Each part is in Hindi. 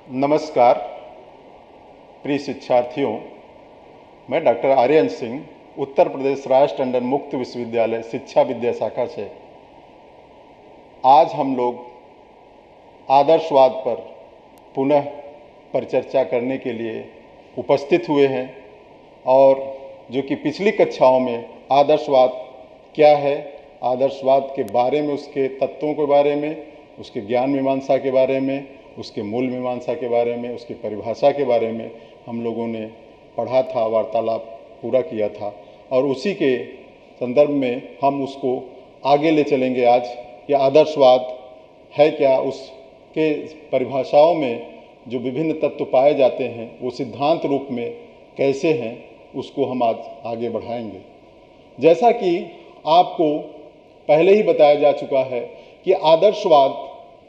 नमस्कार प्रिय शिक्षार्थियों, मैं डॉक्टर आर्यन सिंह उत्तर प्रदेश राष्ट्र टंडन मुक्त विश्वविद्यालय शिक्षा विद्या शाखा से आज हम लोग आदर्शवाद पर पुनः परिचर्चा करने के लिए उपस्थित हुए हैं। और जो कि पिछली कक्षाओं में आदर्शवाद क्या है, आदर्शवाद के बारे में, उसके तत्वों के बारे में, उसके ज्ञान मीमांसा के बारे में, उसके मूल मीमांसा के बारे में, उसकी परिभाषा के बारे में हम लोगों ने पढ़ा था, वार्तालाप पूरा किया था। और उसी के संदर्भ में हम उसको आगे ले चलेंगे। आज कि आदर्शवाद है क्या, उसके परिभाषाओं में जो विभिन्न तत्व पाए जाते हैं वो सिद्धांत रूप में कैसे हैं, उसको हम आज आगे बढ़ाएंगे। जैसा कि आपको पहले ही बताया जा चुका है कि आदर्शवाद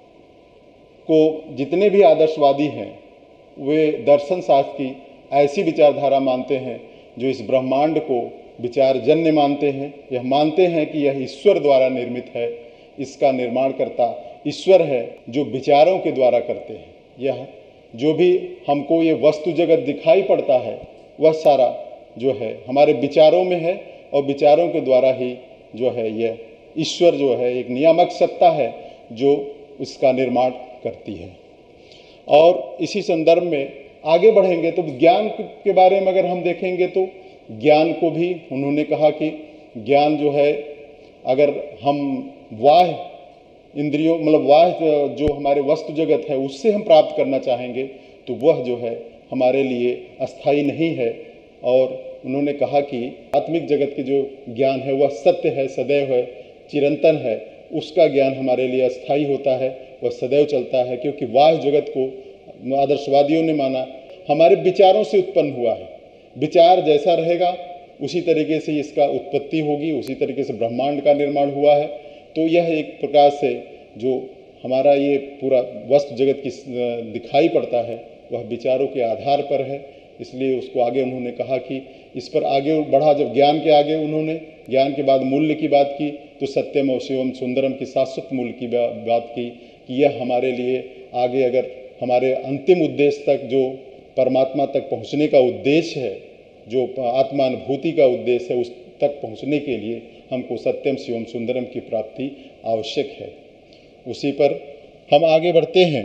को जितने भी आदर्शवादी हैं वे दर्शन शास्त्र की ऐसी विचारधारा मानते हैं जो इस ब्रह्मांड को विचारजन्य मानते हैं। यह मानते हैं कि यह ईश्वर द्वारा निर्मित है, इसका निर्माणकर्ता ईश्वर है जो विचारों के द्वारा करते हैं। यह जो भी हमको ये वस्तु जगत दिखाई पड़ता है वह सारा जो है हमारे विचारों में है, और विचारों के द्वारा ही जो है यह ईश्वर जो है एक नियामक सत्ता है जो इसका निर्माण करती है। और इसी संदर्भ में आगे बढ़ेंगे तो ज्ञान के बारे में अगर हम देखेंगे तो ज्ञान को भी उन्होंने कहा कि ज्ञान जो है अगर हम बाह्य इंद्रियों मतलब बाह्य जो हमारे वस्तु जगत है उससे हम प्राप्त करना चाहेंगे तो वह जो है हमारे लिए अस्थाई नहीं है। और उन्होंने कहा कि आत्मिक जगत के जो ज्ञान है वह सत्य है, सदैव है, चिरंतन है, उसका ज्ञान हमारे लिए अस्थाई होता है, वह सदैव चलता है। क्योंकि बाह्य जगत को आदर्शवादियों ने माना हमारे विचारों से उत्पन्न हुआ है, विचार जैसा रहेगा उसी तरीके से इसका उत्पत्ति होगी, उसी तरीके से ब्रह्मांड का निर्माण हुआ है। तो यह एक प्रकार से जो हमारा ये पूरा वस्तु जगत की दिखाई पड़ता है वह विचारों के आधार पर है। इसलिए उसको आगे उन्होंने कहा कि इस पर आगे बढ़ा। जब ज्ञान के आगे उन्होंने ज्ञान के बाद मूल्य की बात की तो सत्यम और शिवम सुंदरम की शाश्वत मूल्य की बात की कि यह हमारे लिए आगे अगर हमारे अंतिम उद्देश्य तक जो परमात्मा तक पहुंचने का उद्देश्य है, जो आत्मानुभूति का उद्देश्य है, उस तक पहुंचने के लिए हमको सत्यम शिवम सुंदरम की प्राप्ति आवश्यक है। उसी पर हम आगे बढ़ते हैं।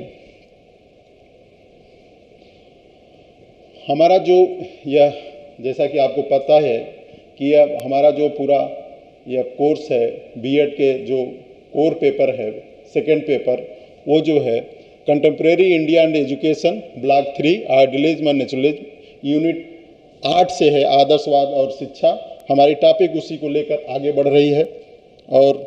हमारा जो यह जैसा कि आपको पता है कि यह हमारा जो पूरा यह कोर्स है बीएड के जो कोर पेपर है, सेकेंड पेपर, वो जो है contemporary India and education block 3 idealism and naturalism unit 8 से है, आदर्शवाद और शिक्षा। हमारी टॉपिक उसी को लेकर आगे बढ़ रही है। और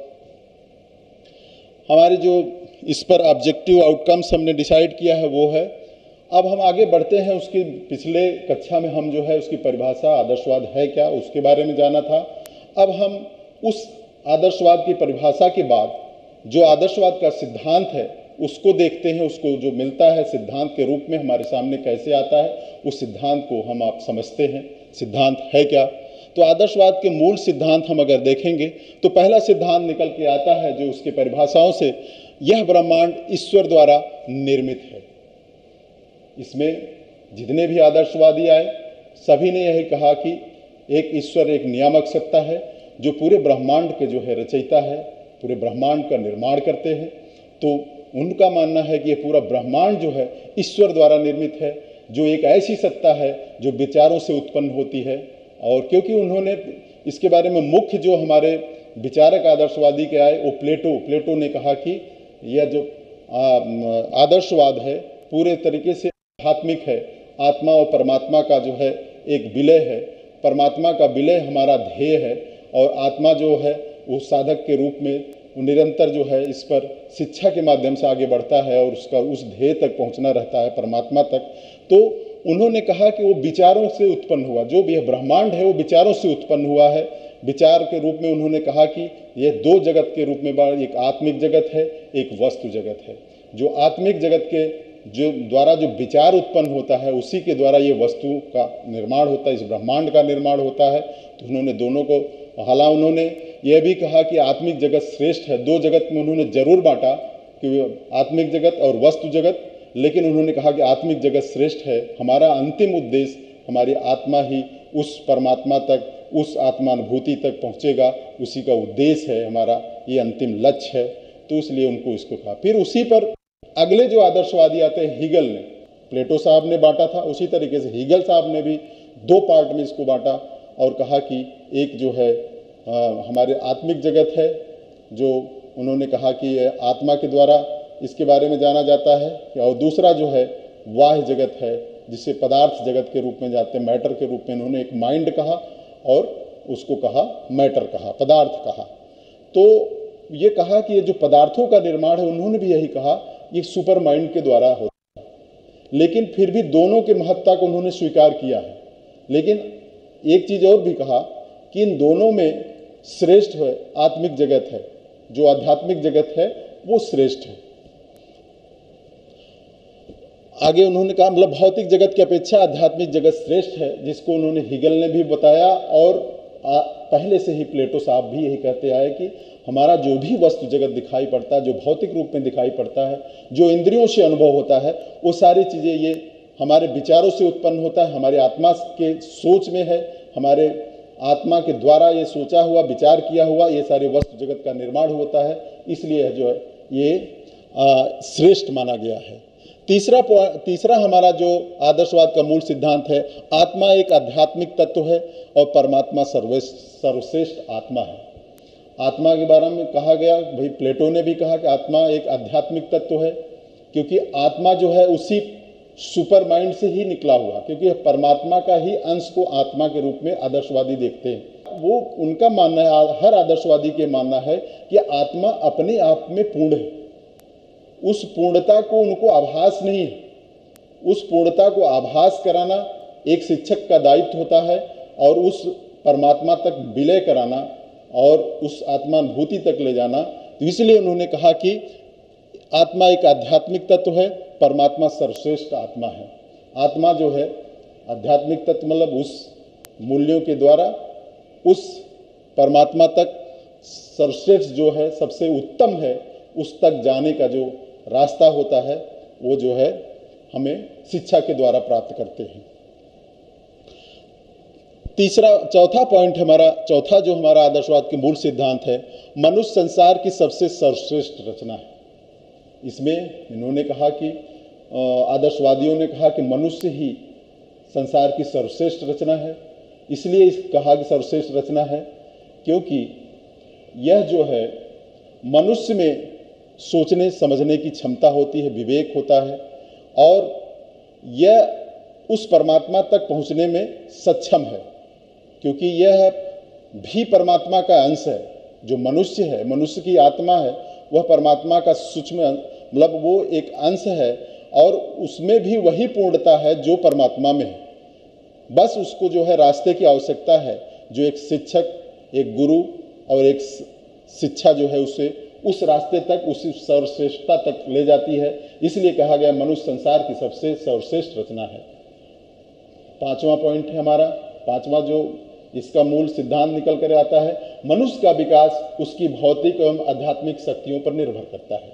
हमारे जो इस पर ऑब्जेक्टिव आउटकम्स हमने डिसाइड किया है वो है। अब हम आगे बढ़ते हैं। उसकी पिछले कक्षा में हम जो है उसकी परिभाषा आदर्शवाद है क्या उसके बारे में जाना था। अब हम उस आदर्शवाद की परिभाषा के बाद जो आदर्शवाद का सिद्धांत है उसको देखते हैं, उसको जो मिलता है सिद्धांत के रूप में हमारे सामने कैसे आता है, उस सिद्धांत को हम आप समझते हैं सिद्धांत है क्या। तो आदर्शवाद के मूल सिद्धांत हम अगर देखेंगे तो पहला सिद्धांत निकल के आता है जो उसकी परिभाषाओं से, यह ब्रह्मांड ईश्वर द्वारा निर्मित है। इसमें जितने भी आदर्शवादी आए सभी ने यही कहा कि एक ईश्वर एक नियामक सत्ता है जो पूरे ब्रह्मांड के जो है रचयिता है, पूरे ब्रह्मांड का निर्माण करते हैं। तो उनका मानना है कि ये पूरा ब्रह्मांड जो है ईश्वर द्वारा निर्मित है, जो एक ऐसी सत्ता है जो विचारों से उत्पन्न होती है। और क्योंकि उन्होंने इसके बारे में मुख्य जो हमारे विचारक आदर्शवादी के आए वो प्लेटो ने कहा कि यह जो आदर्शवाद है पूरे तरीके से आध्यात्मिक है, आत्मा और परमात्मा का जो है एक विलय है, परमात्मा का विलय हमारा ध्येय है, और आत्मा जो है वो साधक के रूप में निरंतर जो है इस पर शिक्षा के माध्यम से आगे बढ़ता है और उसका उस ध्येय तक पहुंचना रहता है, परमात्मा तक। तो उन्होंने कहा कि वो विचारों से उत्पन्न हुआ, जो भी ब्रह्मांड है वो विचारों से उत्पन्न हुआ है। विचार के रूप में उन्होंने कहा कि यह दो जगत के रूप में, एक आत्मिक जगत है, एक वस्तु जगत है। जो आत्मिक जगत के जो द्वारा जो विचार उत्पन्न होता है उसी के द्वारा ये वस्तु का निर्माण होता है, इस ब्रह्मांड का निर्माण होता है। तो उन्होंने दोनों को, हालांकि उन्होंने यह भी कहा कि आत्मिक जगत श्रेष्ठ है। दो जगत में उन्होंने जरूर बांटा कि आत्मिक जगत और वस्तु जगत, लेकिन उन्होंने कहा कि आत्मिक जगत श्रेष्ठ है। हमारा अंतिम उद्देश्य हमारी आत्मा ही उस परमात्मा तक, उस आत्मानुभूति तक पहुँचेगा, उसी का उद्देश्य है हमारा, ये अंतिम लक्ष्य है। तो इसलिए उनको इसको कहा। फिर उसी पर अगले जो आदर्शवादी आते हैं, हीगल ने, प्लेटो साहब ने बांटा था, उसी तरीके से हीगल साहब ने भी दो पार्ट में इसको बांटा और कहा कि एक जो है हमारे आत्मिक जगत है, जो उन्होंने कहा कि आत्मा के द्वारा इसके बारे में जाना जाता है, और दूसरा जो है बाह्य जगत है, जिसे पदार्थ जगत के रूप में जाते हैं, मैटर के रूप में। उन्होंने एक माइंड कहा और उसको कहा मैटर कहा, पदार्थ कहा। तो ये कहा कि ये जो पदार्थों का निर्माण है, उन्होंने भी यही कहा, ये सुपर माइंड के द्वारा होता है। लेकिन फिर भी दोनों के महत्ता को उन्होंने स्वीकार किया है। लेकिन एक चीज़ और भी कहा कि इन दोनों में श्रेष्ठ है आत्मिक जगत है, जो आध्यात्मिक जगत है वो श्रेष्ठ है। आगे उन्होंने कहा मतलब भौतिक जगत की अपेक्षा आध्यात्मिक जगत श्रेष्ठ है, जिसको उन्होंने हीगल ने भी बताया। और पहले से ही प्लेटो साहब भी यही कहते आए कि हमारा जो भी वस्तु जगत दिखाई पड़ता है, जो भौतिक रूप में दिखाई पड़ता है, जो इंद्रियों से अनुभव होता है, वो सारी चीज़ें ये हमारे विचारों से उत्पन्न होता है, हमारे आत्मा के सोच में है, हमारे आत्मा के द्वारा ये सोचा हुआ, विचार किया हुआ, ये सारे वस्तु जगत का निर्माण होता है। इसलिए जो है ये श्रेष्ठ माना गया है। तीसरा हमारा जो आदर्शवाद का मूल सिद्धांत है, आत्मा एक आध्यात्मिक तत्व है और परमात्मा सर्वश्रेष्ठ आत्मा है। आत्मा के बारे में कहा गया, भाई प्लेटो ने भी कहा कि आत्मा एक आध्यात्मिक तत्व है, क्योंकि आत्मा जो है उसी सुपर माइंड से ही निकला हुआ, क्योंकि परमात्मा का ही अंश को आत्मा के रूप में आदर्शवादी देखते हैं। वो उनका मानना है, हर आदर्शवादी के मानना है कि आत्मा अपने आप में पूर्ण है, उस पूर्णता को उनको आभास नहीं है। उस पूर्णता को आभास कराना एक शिक्षक का दायित्व होता है, और उस परमात्मा तक विलय कराना और उस आत्मानुभूति तक ले जाना। तो इसलिए उन्होंने कहा कि आत्मा एक आध्यात्मिक तत्व है, परमात्मा सर्वश्रेष्ठ आत्मा है। आत्मा जो है आध्यात्मिक तत्व मतलब उस मूल्यों के द्वारा उस परमात्मा तक सर्वश्रेष्ठ जो है, सबसे उत्तम है, उस तक जाने का जो रास्ता होता है, वो जो है हमें शिक्षा के द्वारा प्राप्त करते हैं। चौथा पॉइंट चौथा जो हमारा आदर्शवाद के मूल सिद्धांत है, मनुष्य संसार की सबसे सर्वश्रेष्ठ रचना है। इसमें इन्होंने कहा कि आदर्शवादियों ने कहा कि मनुष्य ही संसार की सर्वश्रेष्ठ रचना है। इसलिए कहा कि सर्वश्रेष्ठ रचना है क्योंकि यह जो है मनुष्य में सोचने समझने की क्षमता होती है, विवेक होता है, और यह उस परमात्मा तक पहुंचने में सक्षम है, क्योंकि यह भी परमात्मा का अंश है। जो मनुष्य है, मनुष्य की आत्मा है, वह परमात्मा का सूक्ष्म मतलब वो एक अंश है, और उसमें भी वही पूर्णता है जो परमात्मा में है। बस उसको जो है रास्ते की आवश्यकता है, जो एक शिक्षक, एक गुरु और एक शिक्षा जो है उसे उस रास्ते तक, उस सर्वश्रेष्ठता तक ले जाती है। इसलिए कहा गया मनुष्य संसार की सबसे सर्वश्रेष्ठ रचना है। पांचवा पॉइंट है हमारा, पांचवा जो इसका मूल सिद्धांत निकल कर आता है, मनुष्य का विकास उसकी भौतिक एवं आध्यात्मिक शक्तियों पर निर्भर करता है।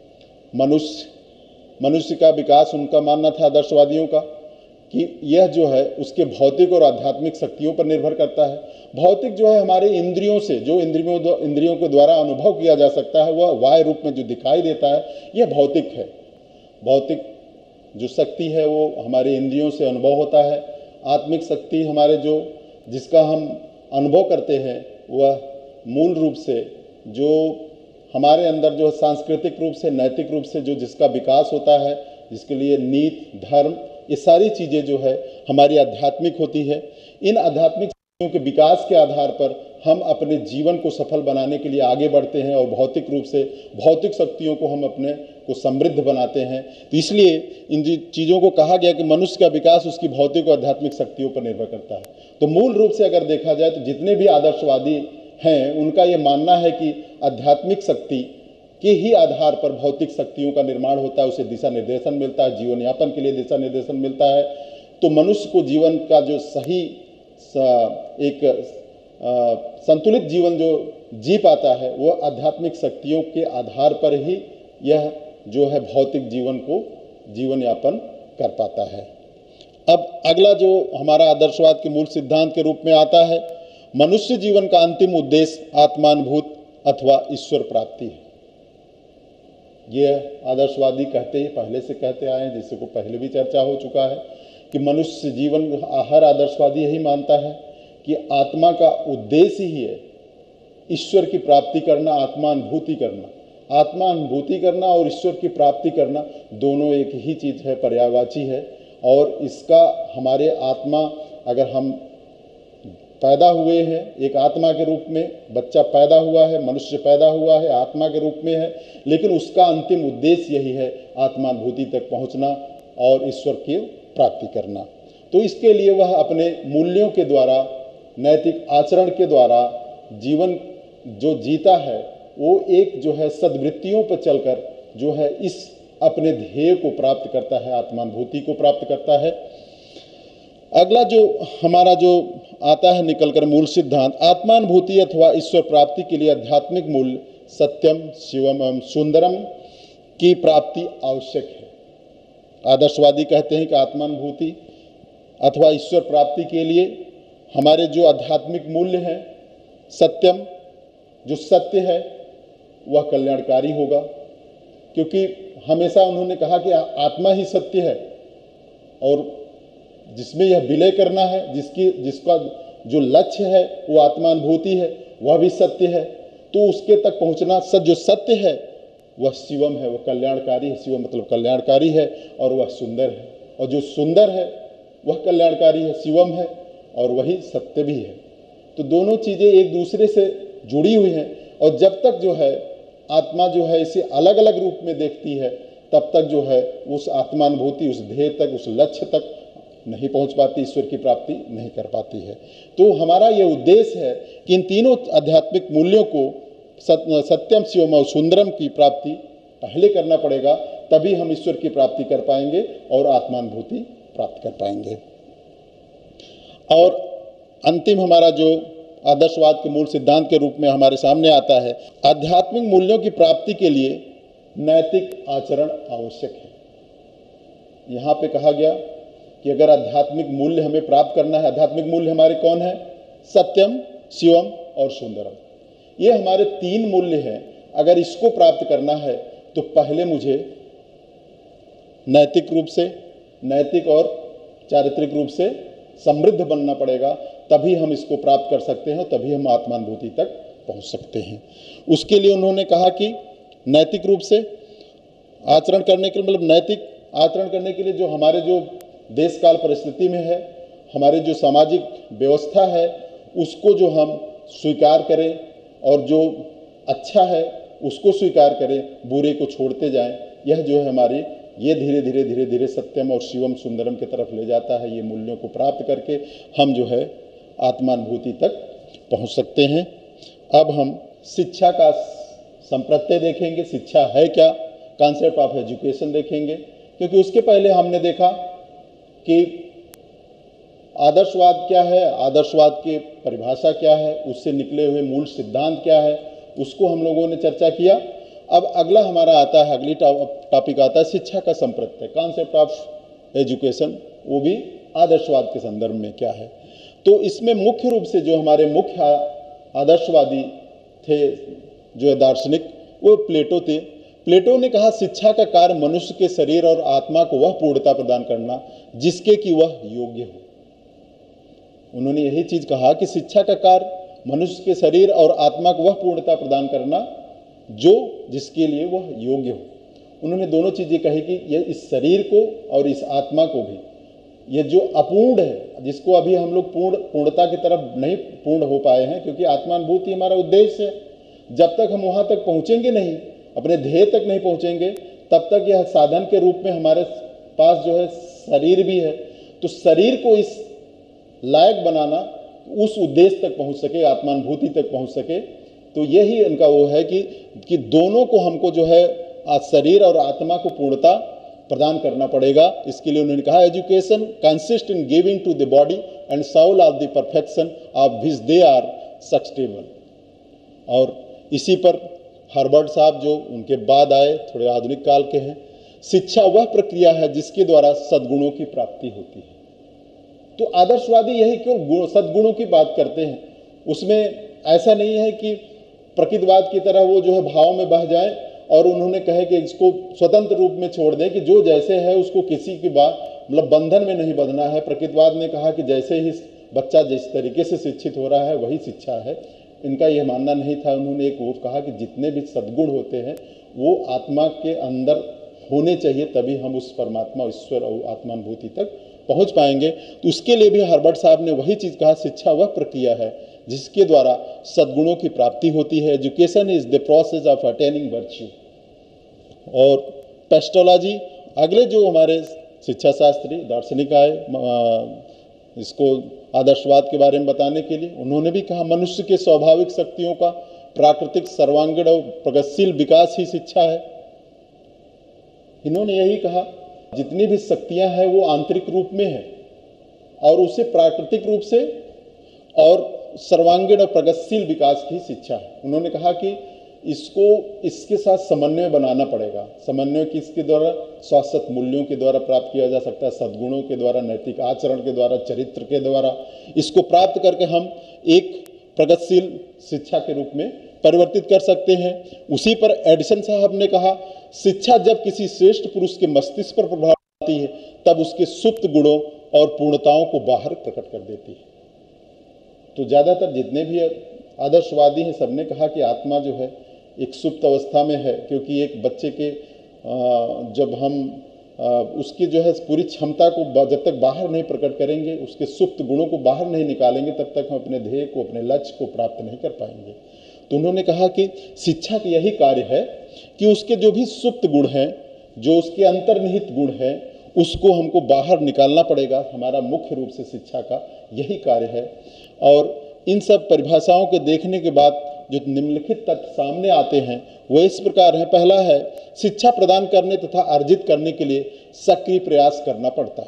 मनुष्य का विकास उनका मानना था आदर्शवादियों का कि यह जो है उसके भौतिक और आध्यात्मिक शक्तियों पर निर्भर करता है। भौतिक जो है हमारे इंद्रियों से, जो इंद्रियों के द्वारा अनुभव किया जा सकता है, वह बाह्य रूप में जो दिखाई देता है, यह भौतिक है। भौतिक जो शक्ति है वो हमारे इंद्रियों से अनुभव होता है। आत्मिक शक्ति हमारे जिसका हम अनुभव करते हैं, वह मूल रूप से जो हमारे अंदर जो सांस्कृतिक रूप से, नैतिक रूप से जो जिसका विकास होता है, जिसके लिए नीति, धर्म, ये सारी चीज़ें जो है हमारी आध्यात्मिक होती है। इन आध्यात्मिक शक्तियों के विकास के आधार पर हम अपने जीवन को सफल बनाने के लिए आगे बढ़ते हैं, और भौतिक रूप से भौतिक शक्तियों को हम अपने को समृद्ध बनाते हैं। तो इसलिए इन चीज़ों को कहा गया कि मनुष्य का विकास उसकी भौतिक और आध्यात्मिक शक्तियों पर निर्भर करता है। तो मूल रूप से अगर देखा जाए तो जितने भी आदर्शवादी हैं, उनका ये मानना है कि आध्यात्मिक शक्ति के ही आधार पर भौतिक शक्तियों का निर्माण होता है, उसे दिशा निर्देशन मिलता है, जीवन यापन के लिए दिशा निर्देशन मिलता है। तो मनुष्य को जीवन का जो सही एक संतुलित जीवन जो जी पाता है, वह आध्यात्मिक शक्तियों के आधार पर ही यह जो है भौतिक जीवन को जीवन यापन कर पाता है। अब अगला जो हमारा आदर्शवाद के मूल सिद्धांत के रूप में आता है, मनुष्य जीवन का अंतिम उद्देश्य आत्मानुभूत अथवा ईश्वर प्राप्ति है। ये आदर्शवादी कहते ही पहले से कहते आए हैं, जिसको पहले भी चर्चा हो चुका है कि मनुष्य जीवन, हर आदर्शवादी यही मानता है कि आत्मा का उद्देश्य ही है ईश्वर की प्राप्ति करना, आत्मानुभूति करना। आत्मानुभूति करना और ईश्वर की प्राप्ति करना दोनों एक ही चीज़ है, पर्यायवाची है। और इसका हमारे आत्मा, अगर हम पैदा हुए हैं एक आत्मा के रूप में, बच्चा पैदा हुआ है, मनुष्य पैदा हुआ है, आत्मा के रूप में है, लेकिन उसका अंतिम उद्देश्य यही है आत्मानुभूति तक पहुंचना और ईश्वर की प्राप्ति करना। तो इसके लिए वह अपने मूल्यों के द्वारा, नैतिक आचरण के द्वारा जीवन जो जीता है वो एक जो है सद्वृत्तियों पर चलकर जो है इस अपने ध्येय को प्राप्त करता है, आत्मानुभूति को प्राप्त करता है। अगला जो हमारा जो आता है निकलकर मूल सिद्धांत, आत्मानुभूति अथवा ईश्वर प्राप्ति के लिए आध्यात्मिक मूल्य सत्यम, शिवम एवं सुंदरम की प्राप्ति आवश्यक है। आदर्शवादी कहते हैं कि आत्मानुभूति अथवा ईश्वर प्राप्ति के लिए हमारे जो आध्यात्मिक मूल्य हैं, सत्यम, जो सत्य है वह कल्याणकारी होगा, क्योंकि हमेशा उन्होंने कहा कि आत्मा ही सत्य है और जिसमें यह विलय करना है, जिसका जो लक्ष्य है वो आत्मानुभूति है, वह भी सत्य है। तो उसके तक पहुंचना, जो सत्य है वह शिवम है, वह कल्याणकारी है। शिवम मतलब कल्याणकारी है और वह सुंदर है, और जो सुंदर है वह कल्याणकारी है, शिवम है, और वही सत्य भी है। तो दोनों चीज़ें एक दूसरे से जुड़ी हुई हैं, और जब तक जो है आत्मा जो है इसे अलग अलग रूप में देखती है, तब तक जो है उस आत्मानुभूति, उस ध्येय तक, उस लक्ष्य तक नहीं पहुंच पाती, ईश्वर की प्राप्ति नहीं कर पाती है। तो हमारा ये उद्देश्य है कि इन तीनों आध्यात्मिक मूल्यों को, सत्यम, शिवम और सुंदरम की प्राप्ति पहले करना पड़ेगा, तभी हम ईश्वर की प्राप्ति कर पाएंगे और आत्मानुभूति प्राप्त कर पाएंगे। और अंतिम हमारा जो आदर्शवाद के मूल सिद्धांत के रूप में हमारे सामने आता है, आध्यात्मिक मूल्यों की प्राप्ति के लिए नैतिक आचरण आवश्यक है। यहाँ पे कहा गया कि अगर आध्यात्मिक मूल्य हमें प्राप्त करना है, आध्यात्मिक मूल्य हमारे कौन है? सत्यम, शिवम और सुंदरम। ये हमारे तीन मूल्य हैं। अगर इसको प्राप्त करना है तो पहले मुझे नैतिक रूप से, नैतिक और चारित्रिक रूप से समृद्ध बनना पड़ेगा, तभी हम इसको प्राप्त कर सकते हैं, तभी हम आत्मानुभूति तक पहुंच सकते हैं। उसके लिए उन्होंने कहा कि नैतिक रूप से आचरण करने के लिए, मतलब नैतिक आचरण करने के लिए जो हमारे जो देश काल परिस्थिति में है, हमारे जो सामाजिक व्यवस्था है, उसको जो हम स्वीकार करें और जो अच्छा है उसको स्वीकार करें, बुरे को छोड़ते जाएं। यह जो है हमारी, ये धीरे धीरे धीरे धीरे सत्यम और शिवम सुंदरम की तरफ ले जाता है। ये मूल्यों को प्राप्त करके हम जो है आत्मानुभूति तक पहुंच सकते हैं। अब हम शिक्षा का संप्रत्यय देखेंगे, शिक्षा है क्या, कॉन्सेप्ट ऑफ एजुकेशन देखेंगे, क्योंकि उसके पहले हमने देखा कि आदर्शवाद क्या है, आदर्शवाद की परिभाषा क्या है, उससे निकले हुए मूल सिद्धांत क्या है, उसको हम लोगों ने चर्चा किया। अब अगला हमारा आता है, अगली टॉपिक आता है शिक्षा का संप्रत्यय, कॉन्सेप्ट ऑफ एजुकेशन, वो भी आदर्शवाद के संदर्भ में क्या है। तो इसमें मुख्य रूप से जो हमारे मुख्य आदर्शवादी थे, जो दार्शनिक, वो प्लेटो थे। प्लेटो ने कहा शिक्षा का कार्य मनुष्य के शरीर और आत्मा को वह पूर्णता प्रदान करना जिसके कि वह योग्य हो। उन्होंने यही चीज कहा कि शिक्षा का कार्य मनुष्य के शरीर और आत्मा को वह पूर्णता प्रदान करना जो जिसके लिए वह योग्य हो। उन्होंने दोनों चीजें कही कि यह इस शरीर को और इस आत्मा को भी, यह जो अपूर्ण है, जिसको अभी हम लोग पूर्णता की तरफ नहीं पूर्ण हो पाए हैं, क्योंकि आत्मानुभूति हमारा उद्देश्य है। जब तक हम वहां तक पहुंचेंगे नहीं, अपने ध्येय तक नहीं पहुंचेंगे, तब तक यह साधन के रूप में हमारे पास जो है शरीर भी है। तो शरीर को इस लायक बनाना, उस उद्देश्य तक पहुंच सके, आत्मानुभूति तक पहुंच सके, तो यही इनका वो है कि दोनों को हमको जो है शरीर और आत्मा को पूर्णता प्रदान करना पड़ेगा। इसके लिए उन्होंने कहा education consist in giving to the body and soul of the perfection of which they are susceptible. और इसी पर हर्बर्ट साहब जो उनके बाद आए, थोड़े आधुनिक काल के हैं, शिक्षा वह प्रक्रिया है जिसके द्वारा सद्गुणों की प्राप्ति होती है। तो आदर्शवादी यही क्यों सद्गुणों की बात करते हैं, उसमें ऐसा नहीं है कि प्रकृतिवाद की तरह वो जो है भाव में बह जाए और उन्होंने कहे कि इसको स्वतंत्र रूप में छोड़ दें कि जो जैसे है उसको किसी की बात मतलब बंधन में नहीं बंधना है। प्रकृतिवाद ने कहा कि जैसे ही बच्चा जिस तरीके से शिक्षित हो रहा है वही शिक्षा है। इनका यह मानना नहीं था। उन्होंने एक वो कहा कि जितने भी सद्गुण होते हैं वो आत्मा के अंदर होने चाहिए, तभी हम उस परमात्मा ईश्वर और आत्मानुभूति तक पहुंच पाएंगे। तो उसके लिए भी हर्बर्ट साहब ने वही चीज़ कहा, शिक्षा वह प्रक्रिया है जिसके द्वारा सद्गुणों की प्राप्ति होती है। Education is the process of attaining virtue. और पेस्टोलॉजी, अगले जो हमारे शिक्षा शास्त्री दार्शनिक आए इसको आदर्शवाद के बारे में बताने के लिए, उन्होंने भी कहा मनुष्य के स्वाभाविक शक्तियों का प्राकृतिक सर्वांगीण और प्रगतिशील विकास ही शिक्षा है। इन्होंने यही कहा जितनी भी शक्तियां हैं वो आंतरिक रूप में है और उसे प्राकृतिक रूप से और सर्वांगीण और प्रगतिशील विकास की शिक्षा है। उन्होंने कहा कि इसको इसके साथ समन्वय बनाना पड़ेगा। समन्वय किसके द्वारा? शाश्वत मूल्यों के द्वारा प्राप्त किया जा सकता है, सद्गुणों के द्वारा, नैतिक आचरण के द्वारा, चरित्र के द्वारा। इसको प्राप्त करके हम एक प्रगतिशील शिक्षा के रूप में परिवर्तित कर सकते हैं। उसी पर एडिसन साहब ने कहा शिक्षा जब किसी श्रेष्ठ पुरुष के मस्तिष्क पर प्रभाव डालती है तब उसके सुप्त गुणों और पूर्णताओं को बाहर प्रकट कर देती है। तो ज़्यादातर जितने भी आदर्शवादी हैं सबने कहा कि आत्मा जो है एक सुप्त अवस्था में है, क्योंकि एक बच्चे के जब हम उसकी जो है पूरी क्षमता को जब तक बाहर नहीं प्रकट करेंगे, उसके सुप्त गुणों को बाहर नहीं निकालेंगे, तब तक हम अपने ध्येय को, अपने लक्ष्य को प्राप्त नहीं कर पाएंगे। तो उन्होंने कहा कि शिक्षा का यही कार्य है कि उसके जो भी सुप्त गुण हैं, जो उसके अंतर्निहित गुण हैं, उसको हमको बाहर निकालना पड़ेगा। हमारा मुख्य रूप से शिक्षा का यही कार्य है। और इन सब परिभाषाओं के देखने के बाद जो निम्नलिखित तथ्य सामने आते हैं वो इस प्रकार है। पहला है, शिक्षा प्रदान करने तथा अर्जित करने के लिए सक्रिय प्रयास करना पड़ता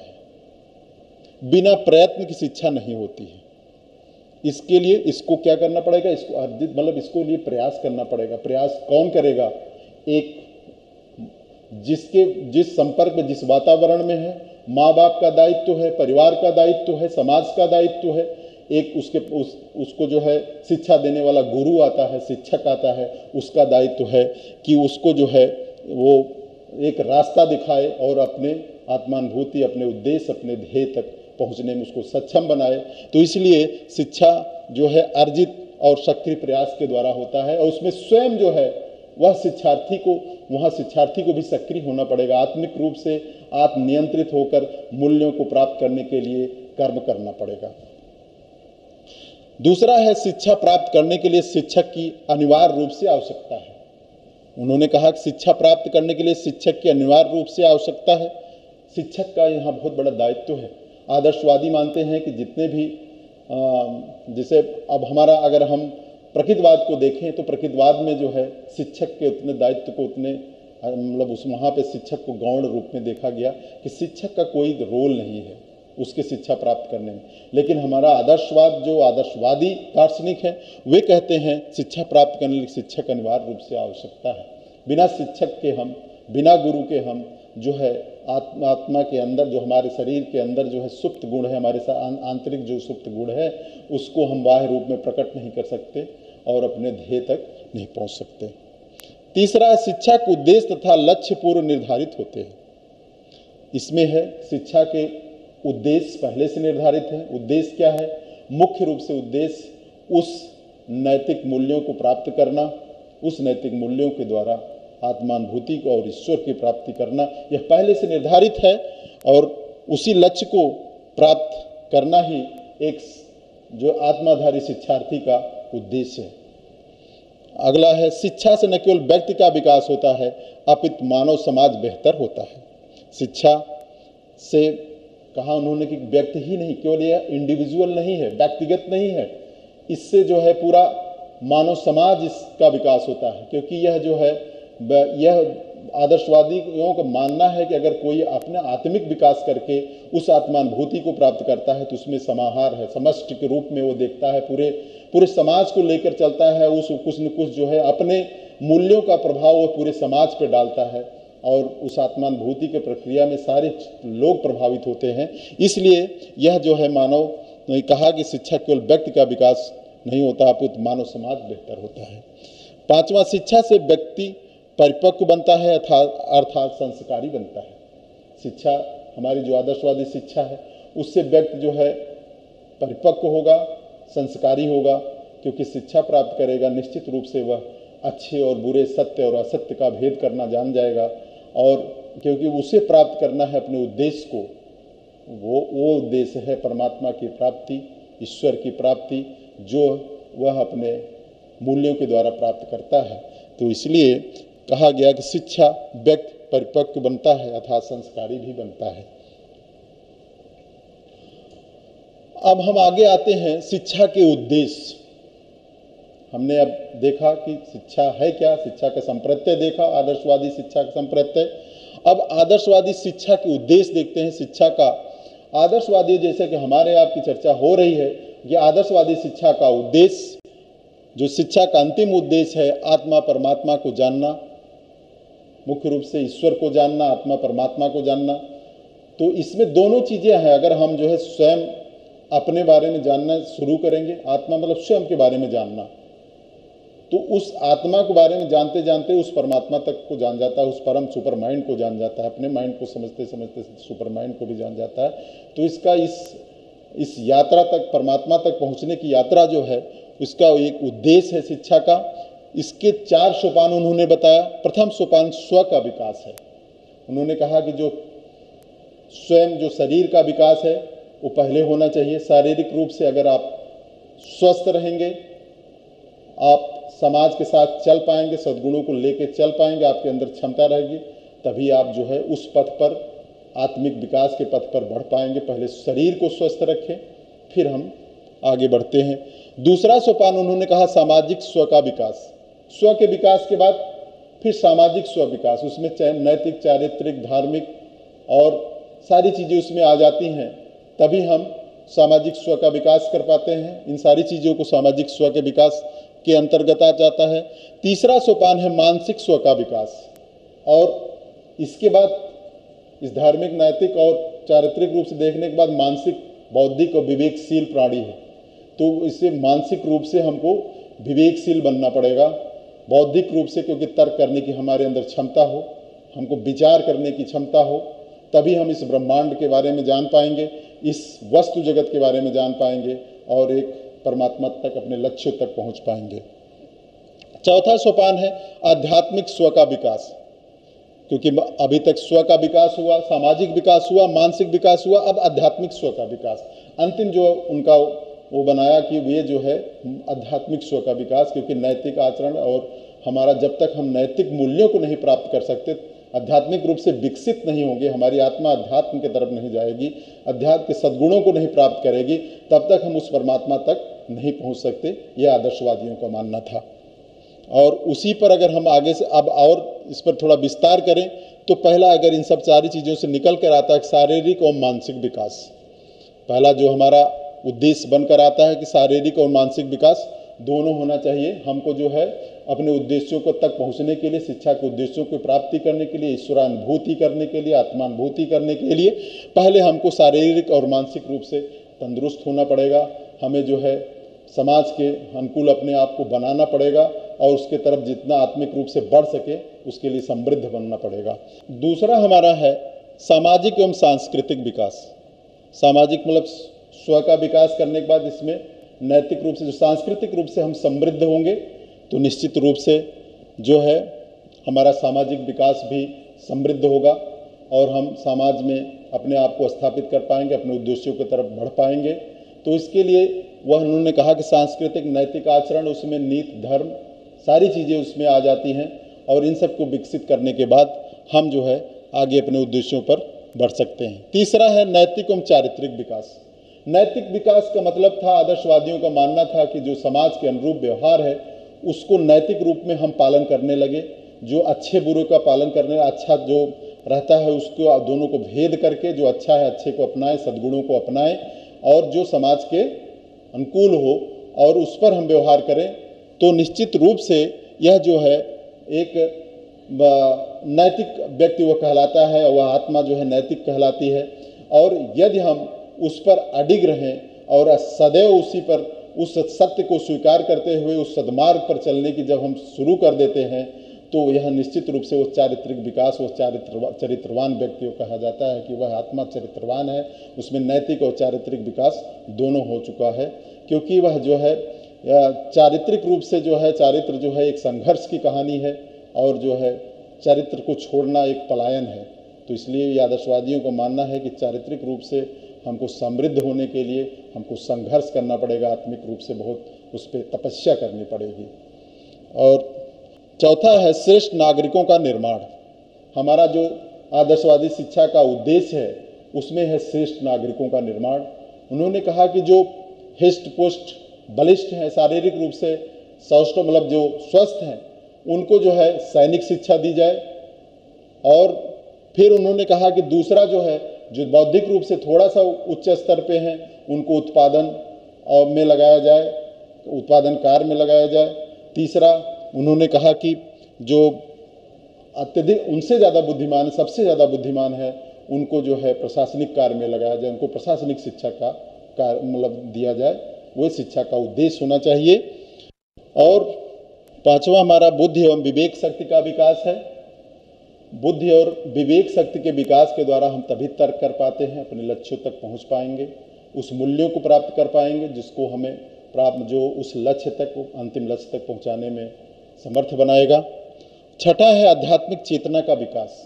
है। बिना प्रयत्न की शिक्षा नहीं होती है। इसके लिए इसको क्या करना पड़ेगा? इसको अर्जित मतलब इसको लिए प्रयास करना पड़ेगा। प्रयास कौन करेगा? एक जिस संपर्क में, जिस वातावरण में है, माँ बाप का दायित्व है, परिवार का दायित्व है, समाज का दायित्व है। एक उसको जो है शिक्षा देने वाला गुरु आता है, शिक्षक आता है, उसका दायित्व है कि उसको जो है वो एक रास्ता दिखाए और अपने आत्मानुभूति, अपने उद्देश्य, अपने ध्येय तक पहुंचने में उसको सक्षम बनाए। तो इसलिए शिक्षा जो है अर्जित और सक्रिय प्रयास के द्वारा होता है। और उसमें स्वयं जो है वह शिक्षार्थी को भी सक्रिय होना पड़ेगा। आत्मिक रूप से आत्मनियंत्रित होकर मूल्यों को प्राप्त करने के लिए कर्म करना पड़ेगा। दूसरा है, शिक्षा प्राप्त करने के लिए शिक्षक की अनिवार्य रूप से आवश्यकता है। उन्होंने कहा कि शिक्षा प्राप्त करने के लिए शिक्षक की अनिवार्य रूप से आवश्यकता है। शिक्षक का यहाँ बहुत बड़ा दायित्व है। आदर्शवादी मानते हैं कि जितने भी जैसे अब हमारा अगर हम प्रकृतिवाद को देखें तो प्रकृतिवाद में जो है शिक्षक के उतने दायित्व को उतने मतलब उस वहाँ पे शिक्षक को गौण रूप में देखा गया कि शिक्षक का कोई रोल नहीं है उसके शिक्षा प्राप्त करने में। लेकिन हमारा आदर्शवाद, जो आदर्शवादी दार्शनिक है, वे कहते हैं शिक्षा प्राप्त करने के लिए शिक्षक अनिवार्य रूप से आवश्यकता है। बिना शिक्षक के हम, बिना गुरु के हम जो है आत्मा के अंदर, जो हमारे शरीर के अंदर जो है सुप्त गुण है, हमारे आंतरिक जो सुप्त गुण है, उसको हम बाह्य रूप में प्रकट नहीं कर सकते और अपने ध्येय तक नहीं पहुंच सकते। तीसरा, शिक्षा के उद्देश्य तथा लक्ष्य पूर्व निर्धारित होते हैं। इसमें है शिक्षा के उद्देश्य पहले से निर्धारित है। उद्देश्य क्या है? मुख्य रूप से उद्देश्य उस नैतिक मूल्यों को प्राप्त करना, उस नैतिक मूल्यों के द्वारा आत्मानुभूति को और ईश्वर की प्राप्ति करना, यह पहले से निर्धारित है और उसी लक्ष्य को प्राप्त करना ही एक जो आत्माधारी शिक्षार्थी का उद्देश्य है। अगला है, शिक्षा से न केवल व्यक्ति का विकास होता है अपितु मानव समाज बेहतर होता है। शिक्षा से कहा उन्होंने कि व्यक्ति ही नहीं, केवल यह इंडिविजुअल नहीं है, व्यक्तिगत नहीं है, इससे जो है पूरा मानव समाज इसका विकास होता है। क्योंकि यह जो है, यह आदर्शवादियों का मानना है कि अगर कोई अपना आत्मिक विकास करके उस आत्मानुभूति को प्राप्त करता है तो उसमें समाहार है, समष्टि के रूप में वो देखता है, पूरे समाज को लेकर चलता है। उस कुछ न कुछ जो है अपने मूल्यों का प्रभाव वो पूरे समाज पर डालता है और उस आत्मानुभूति के प्रक्रिया में सारे लोग प्रभावित होते हैं। इसलिए यह जो है मानव ने कहा कि शिक्षा केवल व्यक्ति का विकास नहीं होता, अपितु मानव समाज बेहतर होता है। पांचवा, शिक्षा से व्यक्ति परिपक्व बनता है अर्थात संस्कारी बनता है। शिक्षा हमारी जो आदर्शवादी शिक्षा है उससे व्यक्ति जो है परिपक्व होगा, संस्कारी होगा, क्योंकि शिक्षा प्राप्त करेगा निश्चित रूप से वह अच्छे और बुरे, सत्य और असत्य का भेद करना जान जाएगा, और क्योंकि उसे प्राप्त करना है अपने उद्देश्य को, वो उद्देश्य है परमात्मा की प्राप्ति, ईश्वर की प्राप्ति, जो वह अपने मूल्यों के द्वारा प्राप्त करता है। तो इसलिए कहा गया कि शिक्षा व्यक्ति परिपक्व बनता है अर्थात संस्कारी भी बनता है। अब हम आगे आते हैं शिक्षा के उद्देश्य। हमने अब देखा कि शिक्षा है क्या, शिक्षा का संप्रत्यय देखा, आदर्शवादी शिक्षा का संप्रत्यय। अब आदर्शवादी शिक्षा के उद्देश्य देखते हैं। शिक्षा का आदर्शवादी, जैसे कि हमारे आपकी चर्चा हो रही है, ये आदर्शवादी शिक्षा का उद्देश्य, जो शिक्षा का अंतिम उद्देश्य है, आत्मा परमात्मा को जानना, मुख्य रूप से ईश्वर को जानना, आत्मा परमात्मा को जानना। तो इसमें दोनों चीजें हैं। अगर हम जो है स्वयं अपने बारे में जानना शुरू करेंगे, आत्मा मतलब स्वयं के बारे में जानना, तो उस आत्मा के बारे में जानते जानते उस परमात्मा तक को जान जाता है, उस परम सुपर माइंड को जान जाता है, अपने माइंड को समझते समझते सुपर माइंड को भी जान जाता है। तो इसका इस यात्रा तक, परमात्मा तक पहुंचने की यात्रा जो है, उसका एक उद्देश्य है शिक्षा का। इसके 4 सोपान उन्होंने बताया। प्रथम सोपान स्व का विकास है। उन्होंने कहा कि जो स्वयं जो शरीर का विकास है वो पहले होना चाहिए। शारीरिक रूप से अगर आप स्वस्थ रहेंगे, आप समाज के साथ चल पाएंगे, सद्गुणों को लेके चल पाएंगे, आपके अंदर क्षमता रहेगी, तभी आप जो है उस पथ पर, आत्मिक विकास के पथ पर बढ़ पाएंगे। पहले शरीर को स्वस्थ रखें, फिर हम आगे बढ़ते हैं। दूसरा सोपान उन्होंने कहा सामाजिक स्व का विकास। स्व के विकास के बाद फिर सामाजिक स्व विकास, उसमें नैतिक, चारित्रिक, धार्मिक और सारी चीज़ें उसमें आ जाती हैं, तभी हम सामाजिक स्व का विकास कर पाते हैं। इन सारी चीज़ों को सामाजिक स्व के विकास के अंतर्गत आ जाता है। तीसरा सोपान है मानसिक स्व का विकास, और इसके बाद इस धार्मिक, नैतिक और चारित्रिक रूप से देखने के बाद मानसिक, बौद्धिक और विवेकशील प्राणी है। तो इससे मानसिक रूप से हमको विवेकशील बनना पड़ेगा, बौद्धिक रूप से, क्योंकि तर्क करने की हमारे अंदर क्षमता हो, हमको विचार करने की क्षमता हो, तभी हम इस ब्रह्मांड के बारे में जान पाएंगे, इस वस्तु जगत के बारे में जान पाएंगे और एक परमात्मा तक, अपने लक्ष्य तक पहुंच पाएंगे। चौथा सोपान है आध्यात्मिक स्व का विकास, क्योंकि अभी तक स्व का विकास हुआ, सामाजिक विकास हुआ, मानसिक विकास हुआ, अब आध्यात्मिक स्व का विकास। अंतिम जो उनका वो बनाया कि वे जो है आध्यात्मिक स्व का विकास, क्योंकि नैतिक आचरण और हमारा, जब तक हम नैतिक मूल्यों को नहीं प्राप्त कर सकते, आध्यात्मिक रूप से विकसित नहीं होंगे, हमारी आत्मा अध्यात्म की तरफ नहीं जाएगी, अध्यात्म के सद्गुणों को नहीं प्राप्त करेगी, तब तक हम उस परमात्मा तक नहीं पहुंच सकते। यह आदर्शवादियों का मानना था। और उसी पर अगर हम आगे से अब और इस पर थोड़ा विस्तार करें, तो पहला अगर इन सब सारी चीज़ों से निकल कर आता है शारीरिक और मानसिक विकास। पहला जो हमारा उद्देश्य बनकर आता है कि शारीरिक और मानसिक विकास दोनों होना चाहिए। हमको जो है अपने उद्देश्यों को तक पहुंचने के लिए, शिक्षा के उद्देश्यों की प्राप्ति करने के लिए, ईश्वरानुभूति करने के लिए, आत्मानुभूति करने के लिए पहले हमको शारीरिक और मानसिक रूप से तंदुरुस्त होना पड़ेगा। हमें जो है समाज के अनुकूल अपने आप को बनाना पड़ेगा और उसके तरफ जितना आत्मिक रूप से बढ़ सके उसके लिए समृद्ध बनना पड़ेगा। दूसरा हमारा है सामाजिक एवं सांस्कृतिक विकास। सामाजिक मतलब स्व का विकास करने के बाद इसमें नैतिक रूप से, जो सांस्कृतिक रूप से हम समृद्ध होंगे, तो निश्चित रूप से जो है हमारा सामाजिक विकास भी समृद्ध होगा और हम समाज में अपने आप को स्थापित कर पाएंगे, अपने उद्देश्यों की तरफ बढ़ पाएंगे। तो इसके लिए वह उन्होंने कहा कि सांस्कृतिक, नैतिक आचरण, उसमें नीति, धर्म, सारी चीज़ें उसमें आ जाती हैं, और इन सबको विकसित करने के बाद हम जो है आगे अपने उद्देश्यों पर बढ़ सकते हैं। तीसरा है नैतिक एवं चारित्रिक विकास। नैतिक विकास का मतलब था, आदर्शवादियों का मानना था कि जो समाज के अनुरूप व्यवहार है उसको नैतिक रूप में हम पालन करने लगे। जो अच्छे बुरे का पालन करने, अच्छा जो रहता है उसको, दोनों को भेद करके जो अच्छा है अच्छे को अपनाएं, सद्गुणों को अपनाएं, और जो समाज के अनुकूल हो और उस पर हम व्यवहार करें, तो निश्चित रूप से यह जो है एक नैतिक व्यक्ति वो कहलाता है, वह आत्मा जो है नैतिक कहलाती है। और यदि हम उस पर अडिग रहें और सदैव उसी पर उस सत्य को स्वीकार करते हुए उस सद्मार्ग पर चलने की जब हम शुरू कर देते हैं, तो यह निश्चित रूप से वो चारित्रिक विकास, वो चरित्रवान व्यक्ति को कहा जाता है कि वह आत्मा चरित्रवान है, उसमें नैतिक और चारित्रिक विकास दोनों हो चुका है। क्योंकि वह जो है चारित्रिक रूप से जो है, चारित्र जो है एक संघर्ष की कहानी है और जो है चरित्र को छोड़ना एक पलायन है। तो इसलिए आदर्शवादियों को मानना है कि चारित्रिक रूप से हमको समृद्ध होने के लिए हमको संघर्ष करना पड़ेगा, आत्मिक रूप से बहुत उस पर तपस्या करनी पड़ेगी। और चौथा है श्रेष्ठ नागरिकों का निर्माण। हमारा जो आदर्शवादी शिक्षा का उद्देश्य है उसमें है श्रेष्ठ नागरिकों का निर्माण। उन्होंने कहा कि जो हिस्ट पुष्ट बलिष्ठ हैं, शारीरिक रूप से स्वस्थ, मतलब जो स्वस्थ हैं, उनको जो है सैनिक शिक्षा दी जाए। और फिर उन्होंने कहा कि दूसरा जो है, जो बौद्धिक रूप से थोड़ा सा उच्च स्तर पे हैं, उनको उत्पादन में लगाया जाए, उत्पादन कार्य में लगाया जाए। तीसरा उन्होंने कहा कि जो अत्यधिक उनसे ज़्यादा बुद्धिमान, सबसे ज़्यादा बुद्धिमान है, उनको जो है प्रशासनिक कार्य में लगाया जाए, उनको प्रशासनिक शिक्षा का कार्य मतलब दिया जाए, वो शिक्षा का उद्देश्य होना चाहिए। और पांचवा हमारा बुद्धि एवं विवेक शक्ति का विकास है। बुद्धि और विवेक शक्ति के विकास के द्वारा हम तभी तर्क कर पाते हैं, अपने लक्ष्यों तक पहुंच पाएंगे, उस मूल्यों को प्राप्त कर पाएंगे जिसको हमें प्राप्त, जो उस लक्ष्य तक, अंतिम लक्ष्य तक पहुंचाने में समर्थ बनाएगा। छठा है आध्यात्मिक चेतना का विकास।